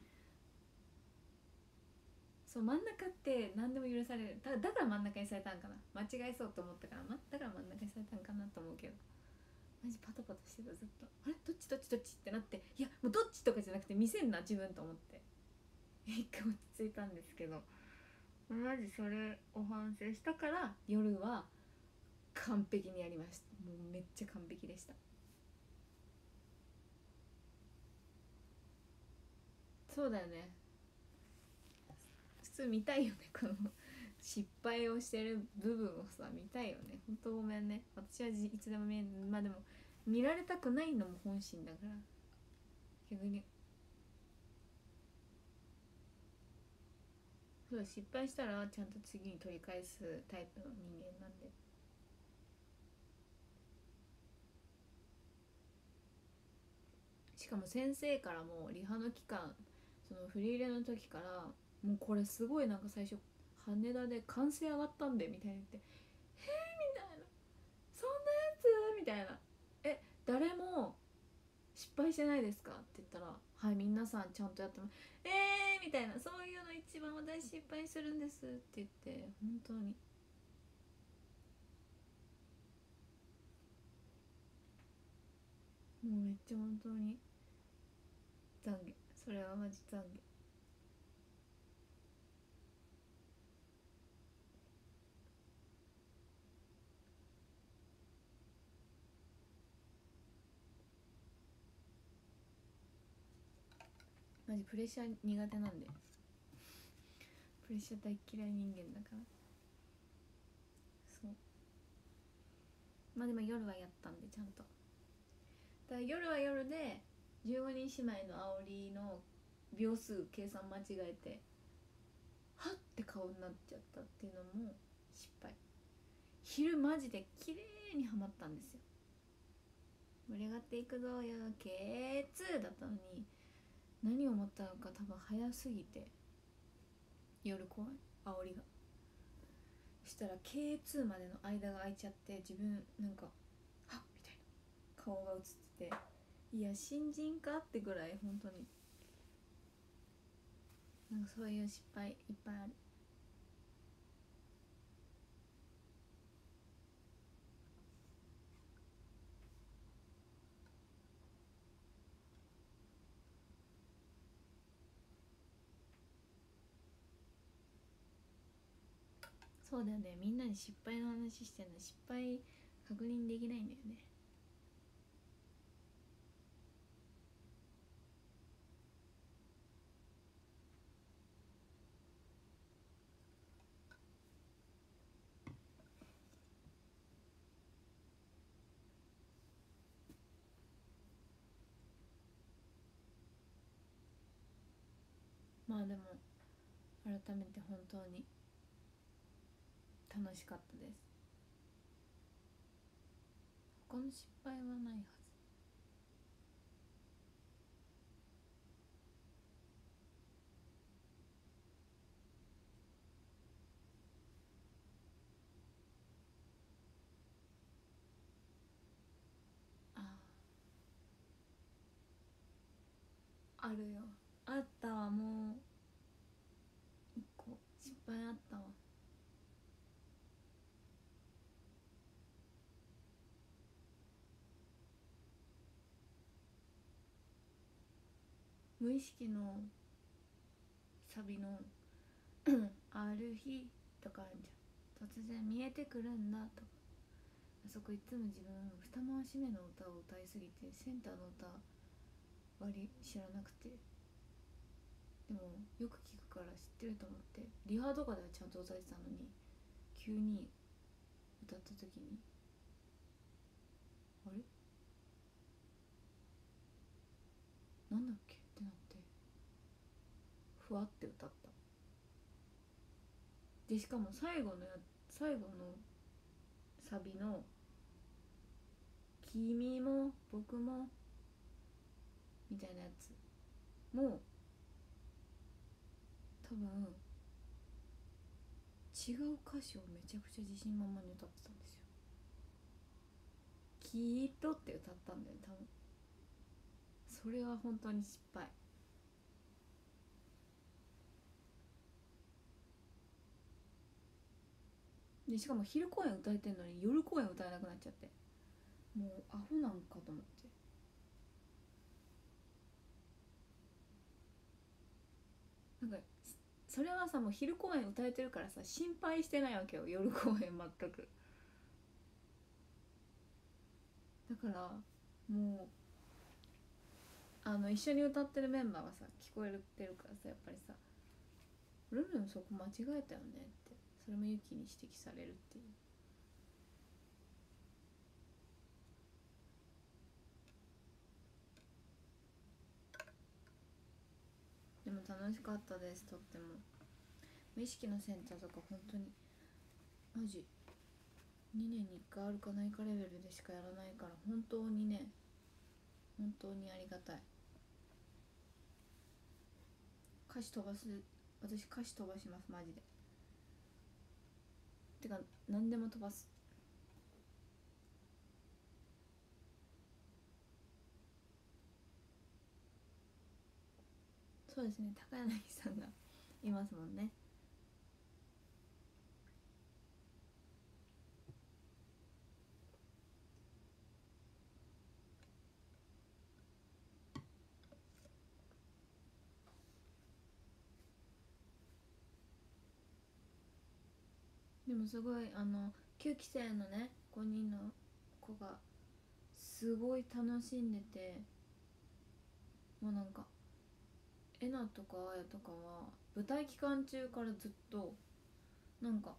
[SPEAKER 1] そう真ん中って何でも許される。だから真ん中にされたんかな、間違えそうと思ったから、だから真ん中にされたんかなと思うけど、マジパタパタしてたずっと。あれどっちどっちどっちってなって、いやもうどっちとかじゃなくて見せんな自分と思って一回落ち着いたんですけど、マジそれを反省したから夜は完璧にやりました。もうめっちゃ完璧でした。そうだよね、普通見たいよね、この失敗をしてる部分をさ見たいよね。ほんとごめんね、私はいつでも見える。まあでも見られたくないのも本心だから、逆にそう失敗したらちゃんと次に取り返すタイプの人間なんで。しかも先生からもリハの期間、その振り入れの時からもうこれすごいなんか最初羽田で歓声上がったんでみたいに言って「えー、みたいな、そんなやつ?」みたいな「え誰も失敗してないですか?」って言ったら「はい皆さんちゃんとやってます」みたいな「そういうの一番私失敗するんです」って言って、本当にもうめっちゃ本当に懺悔、それはマジ懺悔。マジプレッシャー苦手なんで、プレッシャー大嫌い人間だから。そう、まあでも夜はやったんでちゃんと。だから夜は夜で15人姉妹の煽りの秒数計算間違えてはって顔になっちゃったっていうのも失敗。昼マジで綺麗にはまったんですよ。盛り上がっていくぞよ K2 だったのに、何を思ったのか多分早すぎて、夜公演煽りがしたら K2 までの間が空いちゃって、自分なんかはっみたいな顔が映ってて、いや新人かってぐらい本当になんかそういう失敗いっぱいある。そうだよね、みんなに失敗の話してんの、失敗確認できないんだよね。まあでも改めて本当に楽しかったです。他の失敗はないはず。あるよ、あったわ。もう一個失敗あったわ。無意識のサビのある日とかあるじゃん、突然見えてくるんだとか、あそこいつも自分二回し目の歌を歌いすぎてセンターの歌割り知らなくて、でもよく聞くから知ってると思ってリハとかではちゃんと歌えてたのに、急に歌った時にあれなんだっけってなって、ふわって歌った。でしかも最後のサビの「君も僕も」みたいなやつも多分違う歌詞をめちゃくちゃ自信満々に歌ってたんですよ。きっとって歌ったんだよ多分。それは本当に失敗。 でしかも昼公演歌えてんのに夜公演歌えなくなっちゃって、もうアホなんかと思って。なんかそれはさ、もう昼公演歌えてるからさ心配してないわけよ、夜公演全く。だからもう一緒に歌ってるメンバーがさ聞こえてるからさ、やっぱりさルルンそこ間違えたよねって、それもユキに指摘されるっていう。でも楽しかったです、とっても。無意識のセンターとか本当にマジ2年に1回あるかないかレベルでしかやらないから、本当にね、本当にありがたい。歌詞飛ばす、私歌詞飛ばしますマジで。てか何でも飛ばす。そうですね、高柳さんがいますもんね。でもすごい9期生のね5人の子がすごい楽しんでて、もうなんかえなとかあやとかは舞台期間中からずっとなんか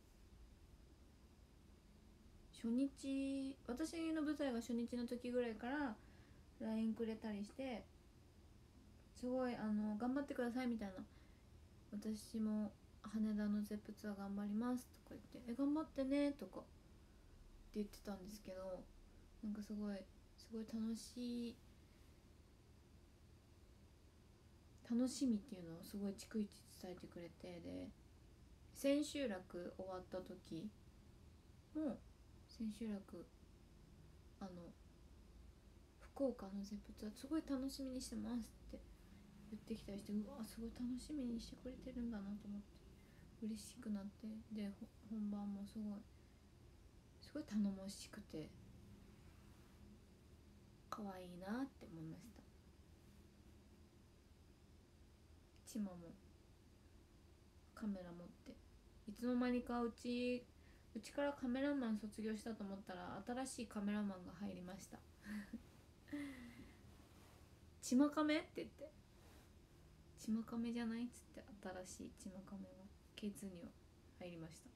[SPEAKER 1] 初日、私の舞台が初日の時ぐらいから LINE くれたりして、すごい頑張ってくださいみたいな、私も羽田のゼップツアー頑張りますとか言って、頑張ってねとかって言ってたんですけど、なんかすごい楽しみっていうのをすごい逐一伝えてくれて、で千秋楽終わった時も、千秋楽あの福岡のゼップツアーすごい楽しみにしてますって言ってきたりして、うわすごい楽しみにしてくれてるんだなと思って嬉しくなって、で本番もすごい頼もしくて可愛いなって思いました。チマもカメラ持って、いつの間にかうちからカメラマン卒業したと思ったら新しいカメラマンが入りました。チマカメって言って、チマカメじゃないっつって、新しいチマカメが K2 には入りました。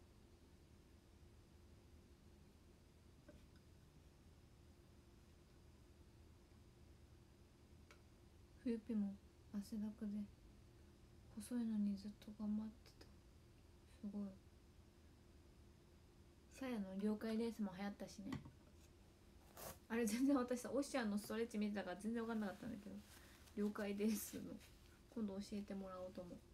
[SPEAKER 1] 冬ピも汗だくで細いのにずっと頑張ってた。すごい。さやの了解レースも流行ったしね。あれ全然私さ、オシアンのストレッチ見てたから全然分かんなかったんだけど、了解レースの今度教えてもらおうと思う。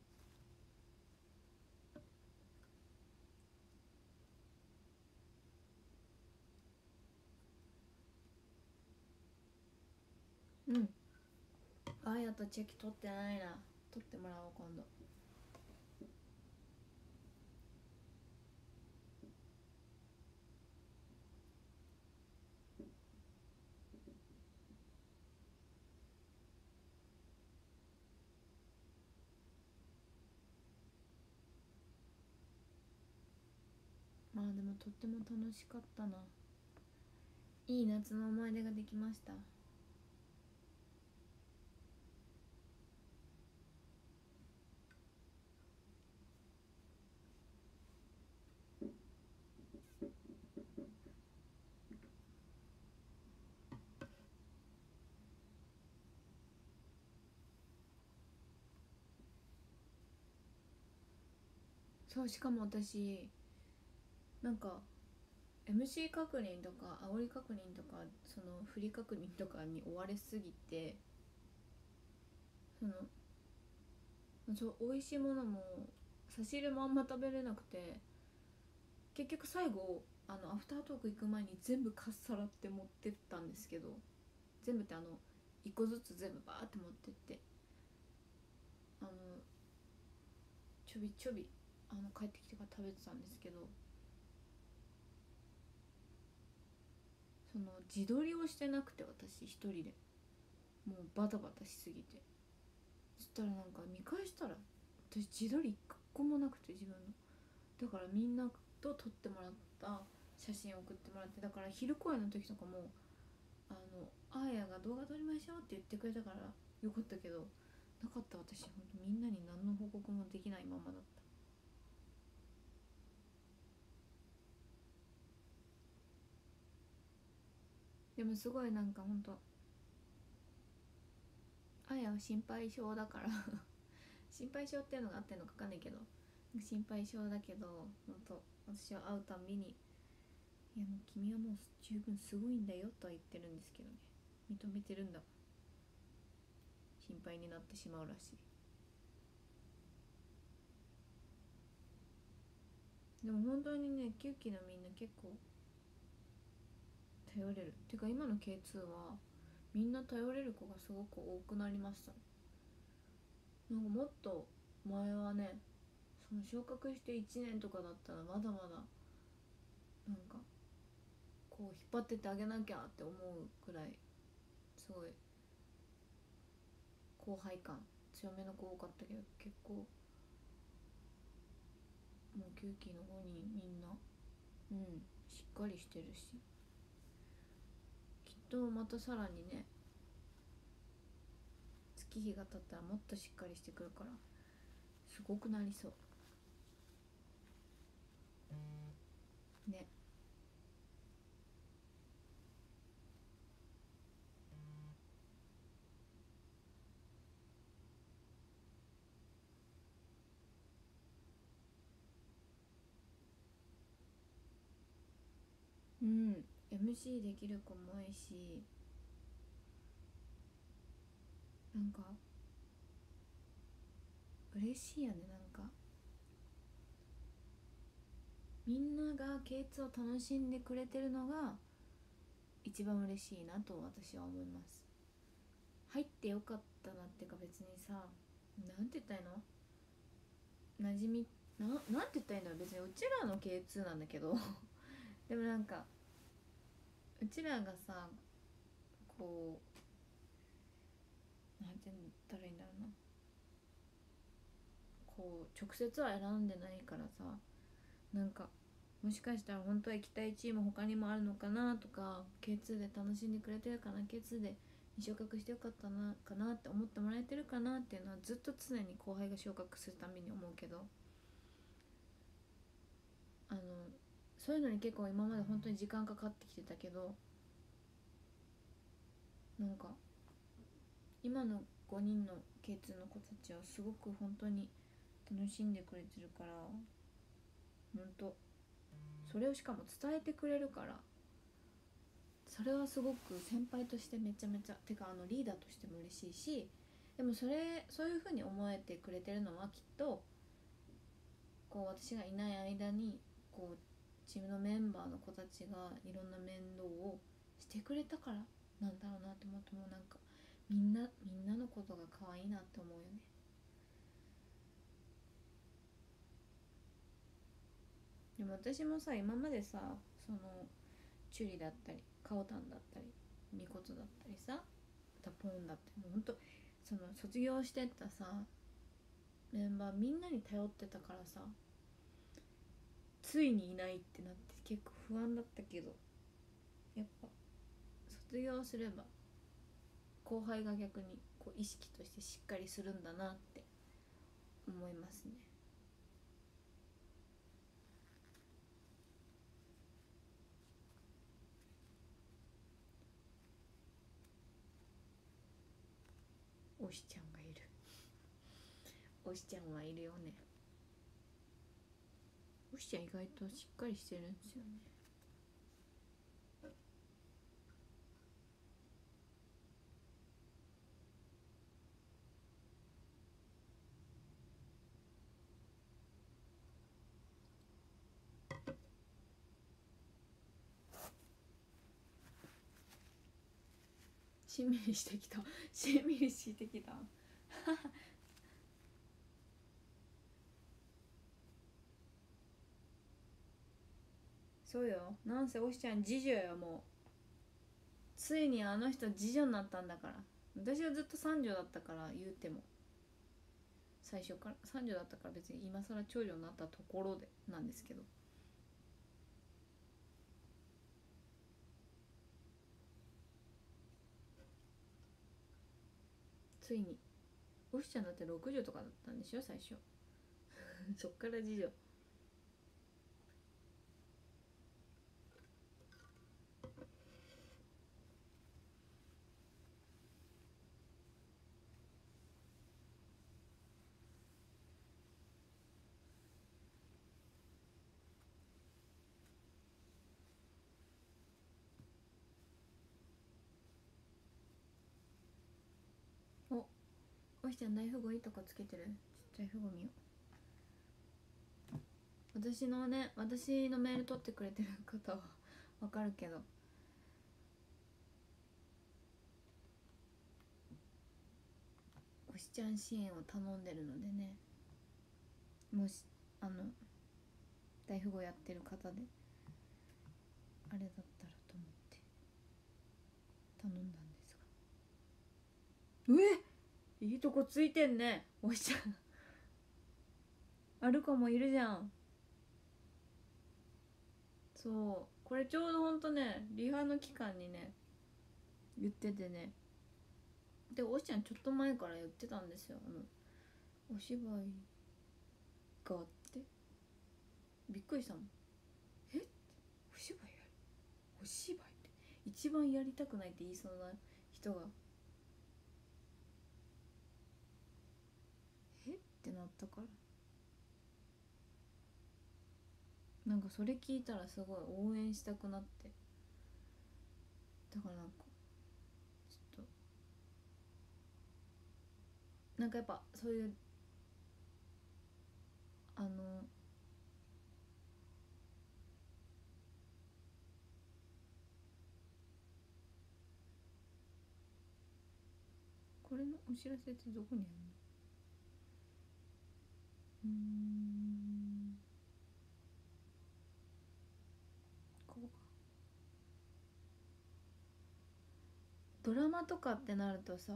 [SPEAKER 1] うん、あやとチェキ取ってないな、取ってもらおう今度。まあでもとっても楽しかったな。いい夏の思い出ができました。そう、しかも私なんか MC 確認とか煽り確認とかその振り確認とかに追われすぎて、その美味しいものも差し入れもあんま食べれなくて、結局最後アフタートーク行く前に全部かっさらって持ってったんですけど、全部って一個ずつ全部バーって持ってって、あのちょびちょび帰ってきてから食べてたんですけど、 その自撮りをしてなくて、私一人でもうバタバタしすぎて、そしたらなんか見返したら私自撮り一個もなくて、自分の。だからみんなと撮ってもらった写真を送ってもらって、だから昼公演の時とかもあーやが動画撮りましょうって言ってくれたからよかったけど、なかった私ほんとみんなに何の報告もできないままだった。でもすごいなんかほんとあやは心配性だから心配性っていうのがあってんのか分かんないけど、心配性だけどほんと私は会うたんびに「いやもう君はもう十分すごいんだよ」とは言ってるんですけどね。認めてるんだ。心配になってしまうらしい。でも本当にね、キュウキのみんな結構頼れる。てか今の K2 はみんな頼れる子がすごく多くなりました。なんかもっと前はね、その昇格して1年とかだったらまだまだなんかこう引っ張ってってあげなきゃって思うくらいすごい後輩感強めの子多かったけど、結構もう9期の5人みんなしっかりしてるし、きっとまたさらにね月日が経ったらもっとしっかりしてくるからすごくなりそうね。うん、 MC できる子も多いし、なんか嬉しいよね。なんかみんなが K2 を楽しんでくれてるのが一番嬉しいなと私は思います。入ってよかったなっていうか、別にさ、なんて言ったらいいの、馴染みなんて言ったらいいんだろう、別にうちらの K2 なんだけどでもなんかうちらがさ、こうなんて言ったらいいんだろうな、こう直接は選んでないからさ、なんかもしかしたら本当は行きたいチーム他にもあるのかなとか、 K2 で楽しんでくれてるかな、 K2 で昇格してよかったなかなって思ってもらえてるかなっていうのはずっと常に後輩が昇格するたびに思うけど、あのそういうのに結構今まで本当に時間かかってきてたけど、なんか今の5人の K2 の子たちはすごく本当に楽しんでくれてるから、本当それをしかも伝えてくれるから、それはすごく先輩としてめちゃめちゃ、てかリーダーとしても嬉しいし、でもそういう風に思えてくれてるのはきっとこう私がいない間にこうチームのメンバーの子たちがいろんな面倒をしてくれたからなんだろうなって思うと、もうなんかみんなのことが可愛いなって思うよね。でも私もさ、今までさ、そのチュリだったりカオタンだったりミコトだったりさ、タポンだってもうほんと、その卒業してったさメンバーみんなに頼ってたからさ、ついにいないってなって結構不安だったけど、やっぱ卒業すれば後輩が逆にこう意識としてしっかりするんだなって思いますね。おしちゃんがいる。おしちゃんはいるよね。おしちゃん意外としっかりしてるんですよね。しんみりしてきた。しんみりしてきた。そうよ、なんせおしちゃん次女よもう。 ついにあの人次女になったんだから。私はずっと三女だったから、言うても最初から三女だったから、別に今更長女になったところでなんですけど。ついにオフちゃんだって6女とかだったんでしょ最初そっから次女。お、おしちゃん大富豪いいとこつけてる。ちょっと大富豪見よう。私のメール取ってくれてる方はわかるけど、おしちゃん支援を頼んでるのでね、もし大富豪やってる方であれだったらと思って頼んだんですが。いいとこついてんね、おしちゃんある子もいるじゃん。そう、これちょうどほんとね、リハの期間にね言っててね。でおしちゃんちょっと前から言ってたんですよ、お芝居があって。びっくりしたもん。え、お芝居やる、お芝居って一番やりたくないって言いそうな人がえってなったから、なんかそれ聞いたらすごい応援したくなって。だからなんかちょっとなんかやっぱそういうこれのお知らせってどこにあるの。こうか。ドラマとかってなるとさ、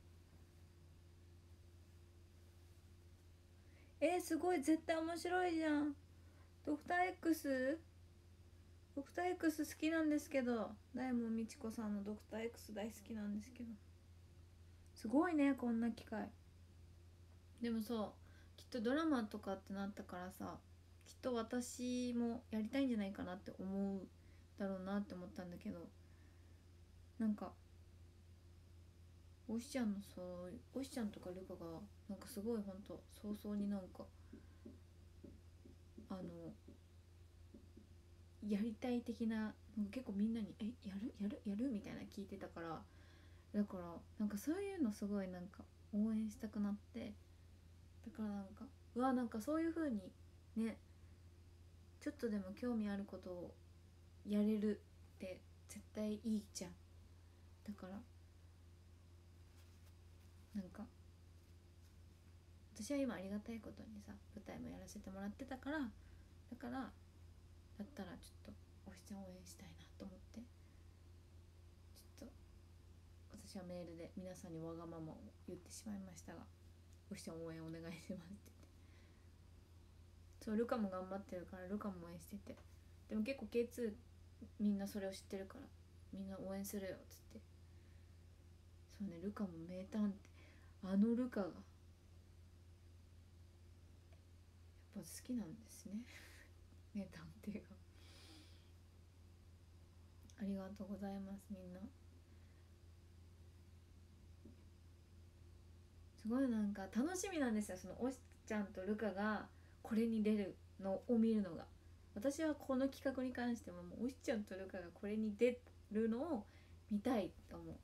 [SPEAKER 1] すごい絶対面白いじゃん。ドクター X、 ドクター X 好きなんですけど、大門みちこさんのドクター X 大好きなんですけど。すごいねこんな機会。でもそう、きっとドラマとかってなったからさ、きっと私もやりたいんじゃないかなって思うだろうなって思ったんだけど、なんかおしちゃんのおしちゃんとかルカがなんかすごいほんと早々になんかやりたい的な、なんか結構みんなにやるやるやるみたいな聞いてたから、だからなんかそういうのすごいなんか応援したくなって。だからなんかなんかそういう風にね、ちょっとでも興味あることをやれるって絶対いいじゃん。だからなんか私は今ありがたいことにさ舞台もやらせてもらってたから、だからだったらちょっとおしちゃん応援したいなと思って、ちょっと私はメールで皆さんにわがままを言ってしまいましたが、おしちゃん応援お願いしますって言って。そう、ルカも頑張ってるからルカも応援してて。でも結構 K2 みんなそれを知ってるからみんな応援するよっつって。そうね、ルカも名探偵、ルカがやっぱ好きなんですね名探偵が。ありがとうございます。みんなすごいなんか楽しみなんですよ、そのおしちゃんとルカがこれに出るのを見るのが。私はこの企画に関してももうおしちゃんとルカがこれに出るのを見たいと思う。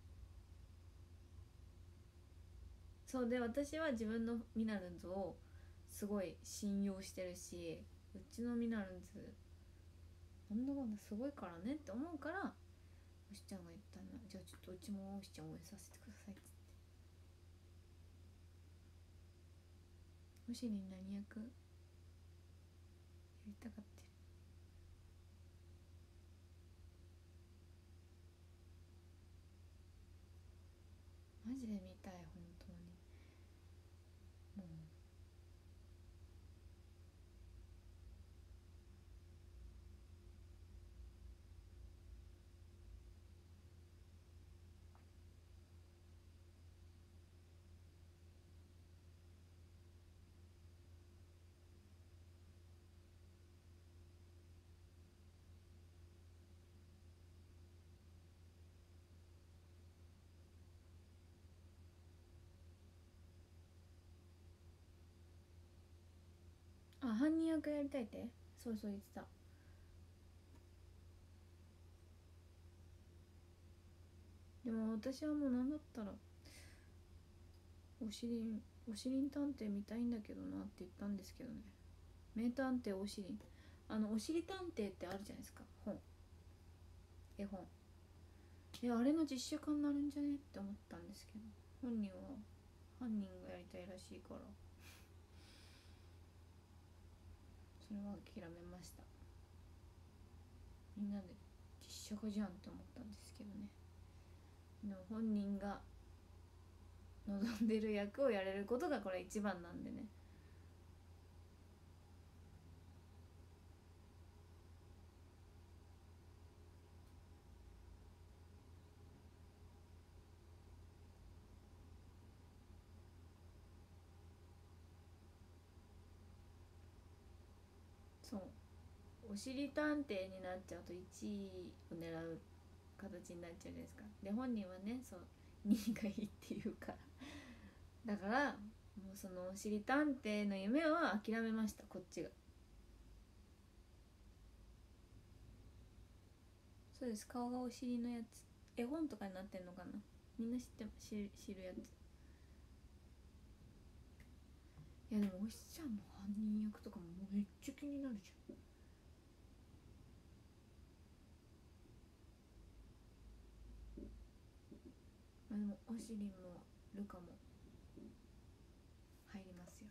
[SPEAKER 1] そうで、私は自分のミナルンズをすごい信用してるし、うちのミナルンズなんだかんだすごいからねって思うから、おしちゃんが言ったの、じゃあちょっとうちもおしちゃん応援させてくださいっつって。おしに何役やりたかってで見たい本当に。もう、あ、犯人役やりたいって、そうそう言ってた。でも私はもうなんだったらおしりん探偵見たいんだけどなって言ったんですけどね。名探偵おしりん、おしり探偵ってあるじゃないですか、絵本。あれの実写化になるんじゃねって思ったんですけど、本人は犯人がやりたいらしいから、それは諦めました。みんなで実写化じゃんって思ったんですけどね。でも本人が望んでる役をやれることがこれ一番なんでね。そう、おしり探偵になっちゃうと1位を狙う形になっちゃうじゃないですか。で本人はね、そう2位がいいっていうからだからもうそのおしり探偵の夢は諦めました、こっちが。そうです、顔がお尻のやつ。絵本とかになってんのかな、みんな知るやつ。いやでもおしちゃんの犯人役とかもめっちゃ気になるじゃん。でもおしりもルカも入りますよ。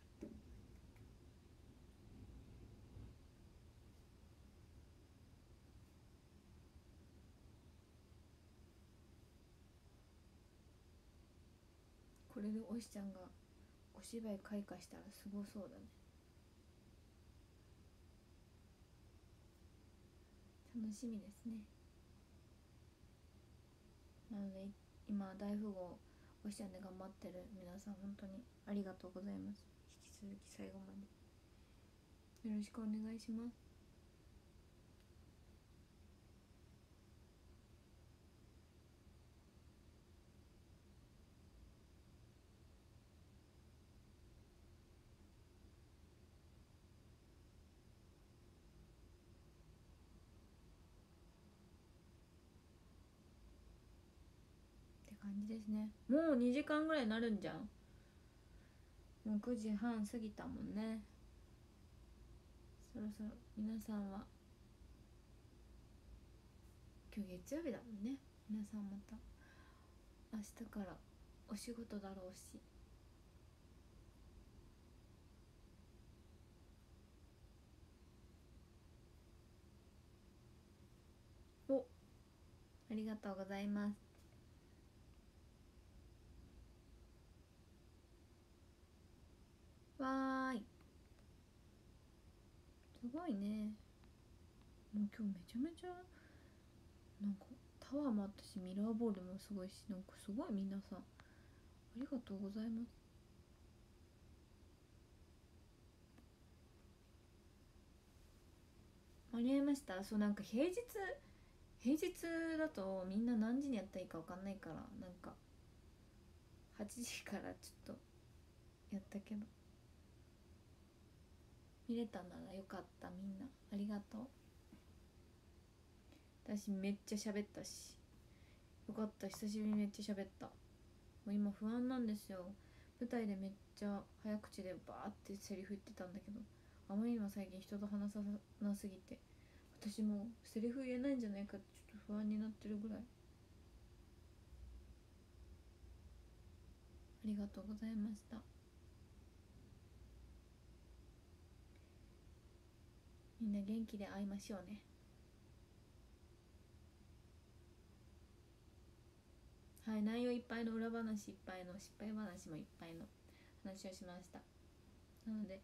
[SPEAKER 1] これでおしちゃんがお芝居開花したらすごそうだね。楽しみですね。なので今大富豪おしちゃんで頑張ってる皆さん本当にありがとうございます。引き続き最後までよろしくお願いします。って感じですね。もう2時間ぐらいになるんじゃん。もう9時半過ぎたもんね。そろそろ皆さんは、今日月曜日だもんね。皆さんまた明日からお仕事だろうし。お、ありがとうございます。わーい、すごいね。もう今日めちゃめちゃなんかタワーもあったし、ミラーボールもすごいし、なんかすごい皆さんありがとうございます。間に合いました。そう、なんか平日だとみんな何時にやったらいいか分かんないから、なんか8時からちょっとやったけど、見れたならよかった。みんなありがとう。私めっちゃ喋ったし、よかった、久しぶりにめっちゃ喋った。もう今不安なんですよ。舞台でめっちゃ早口でバーってセリフ言ってたんだけど、あまりにも最近人と話さなすぎて、私もうセリフ言えないんじゃないかってちょっと不安になってるぐらい。ありがとうございました。みんな元気で会いましょうね。 はい、内容いっぱいの裏話いっぱいの失敗話もいっぱいの話をしました。なので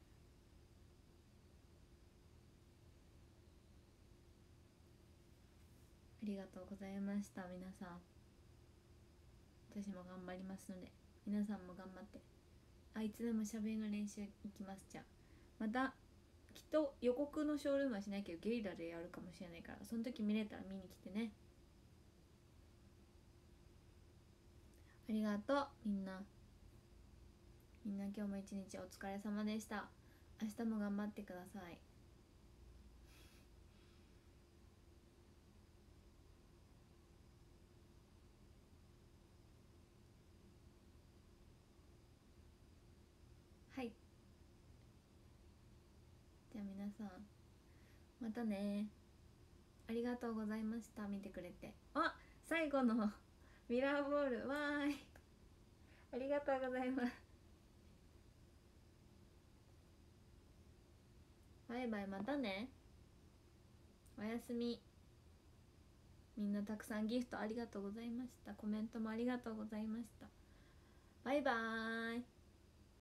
[SPEAKER 1] ありがとうございました。皆さん、私も頑張りますので皆さんも頑張って。いつでも喋りの練習行きます。じゃあまたきっと予告のショールームはしないけどゲリラでやるかもしれないから、その時見れたら見に来てね。ありがとうみんな。みんな今日も一日お疲れ様でした。明日も頑張ってください。はい、じゃあ皆さんまたね。ありがとうございました。見てくれて。最後のミラーボールわーい、ありがとうございます。バイバイ、またね。おやすみ。みんなたくさんギフトありがとうございました。コメントもありがとうございました。バイバーイ。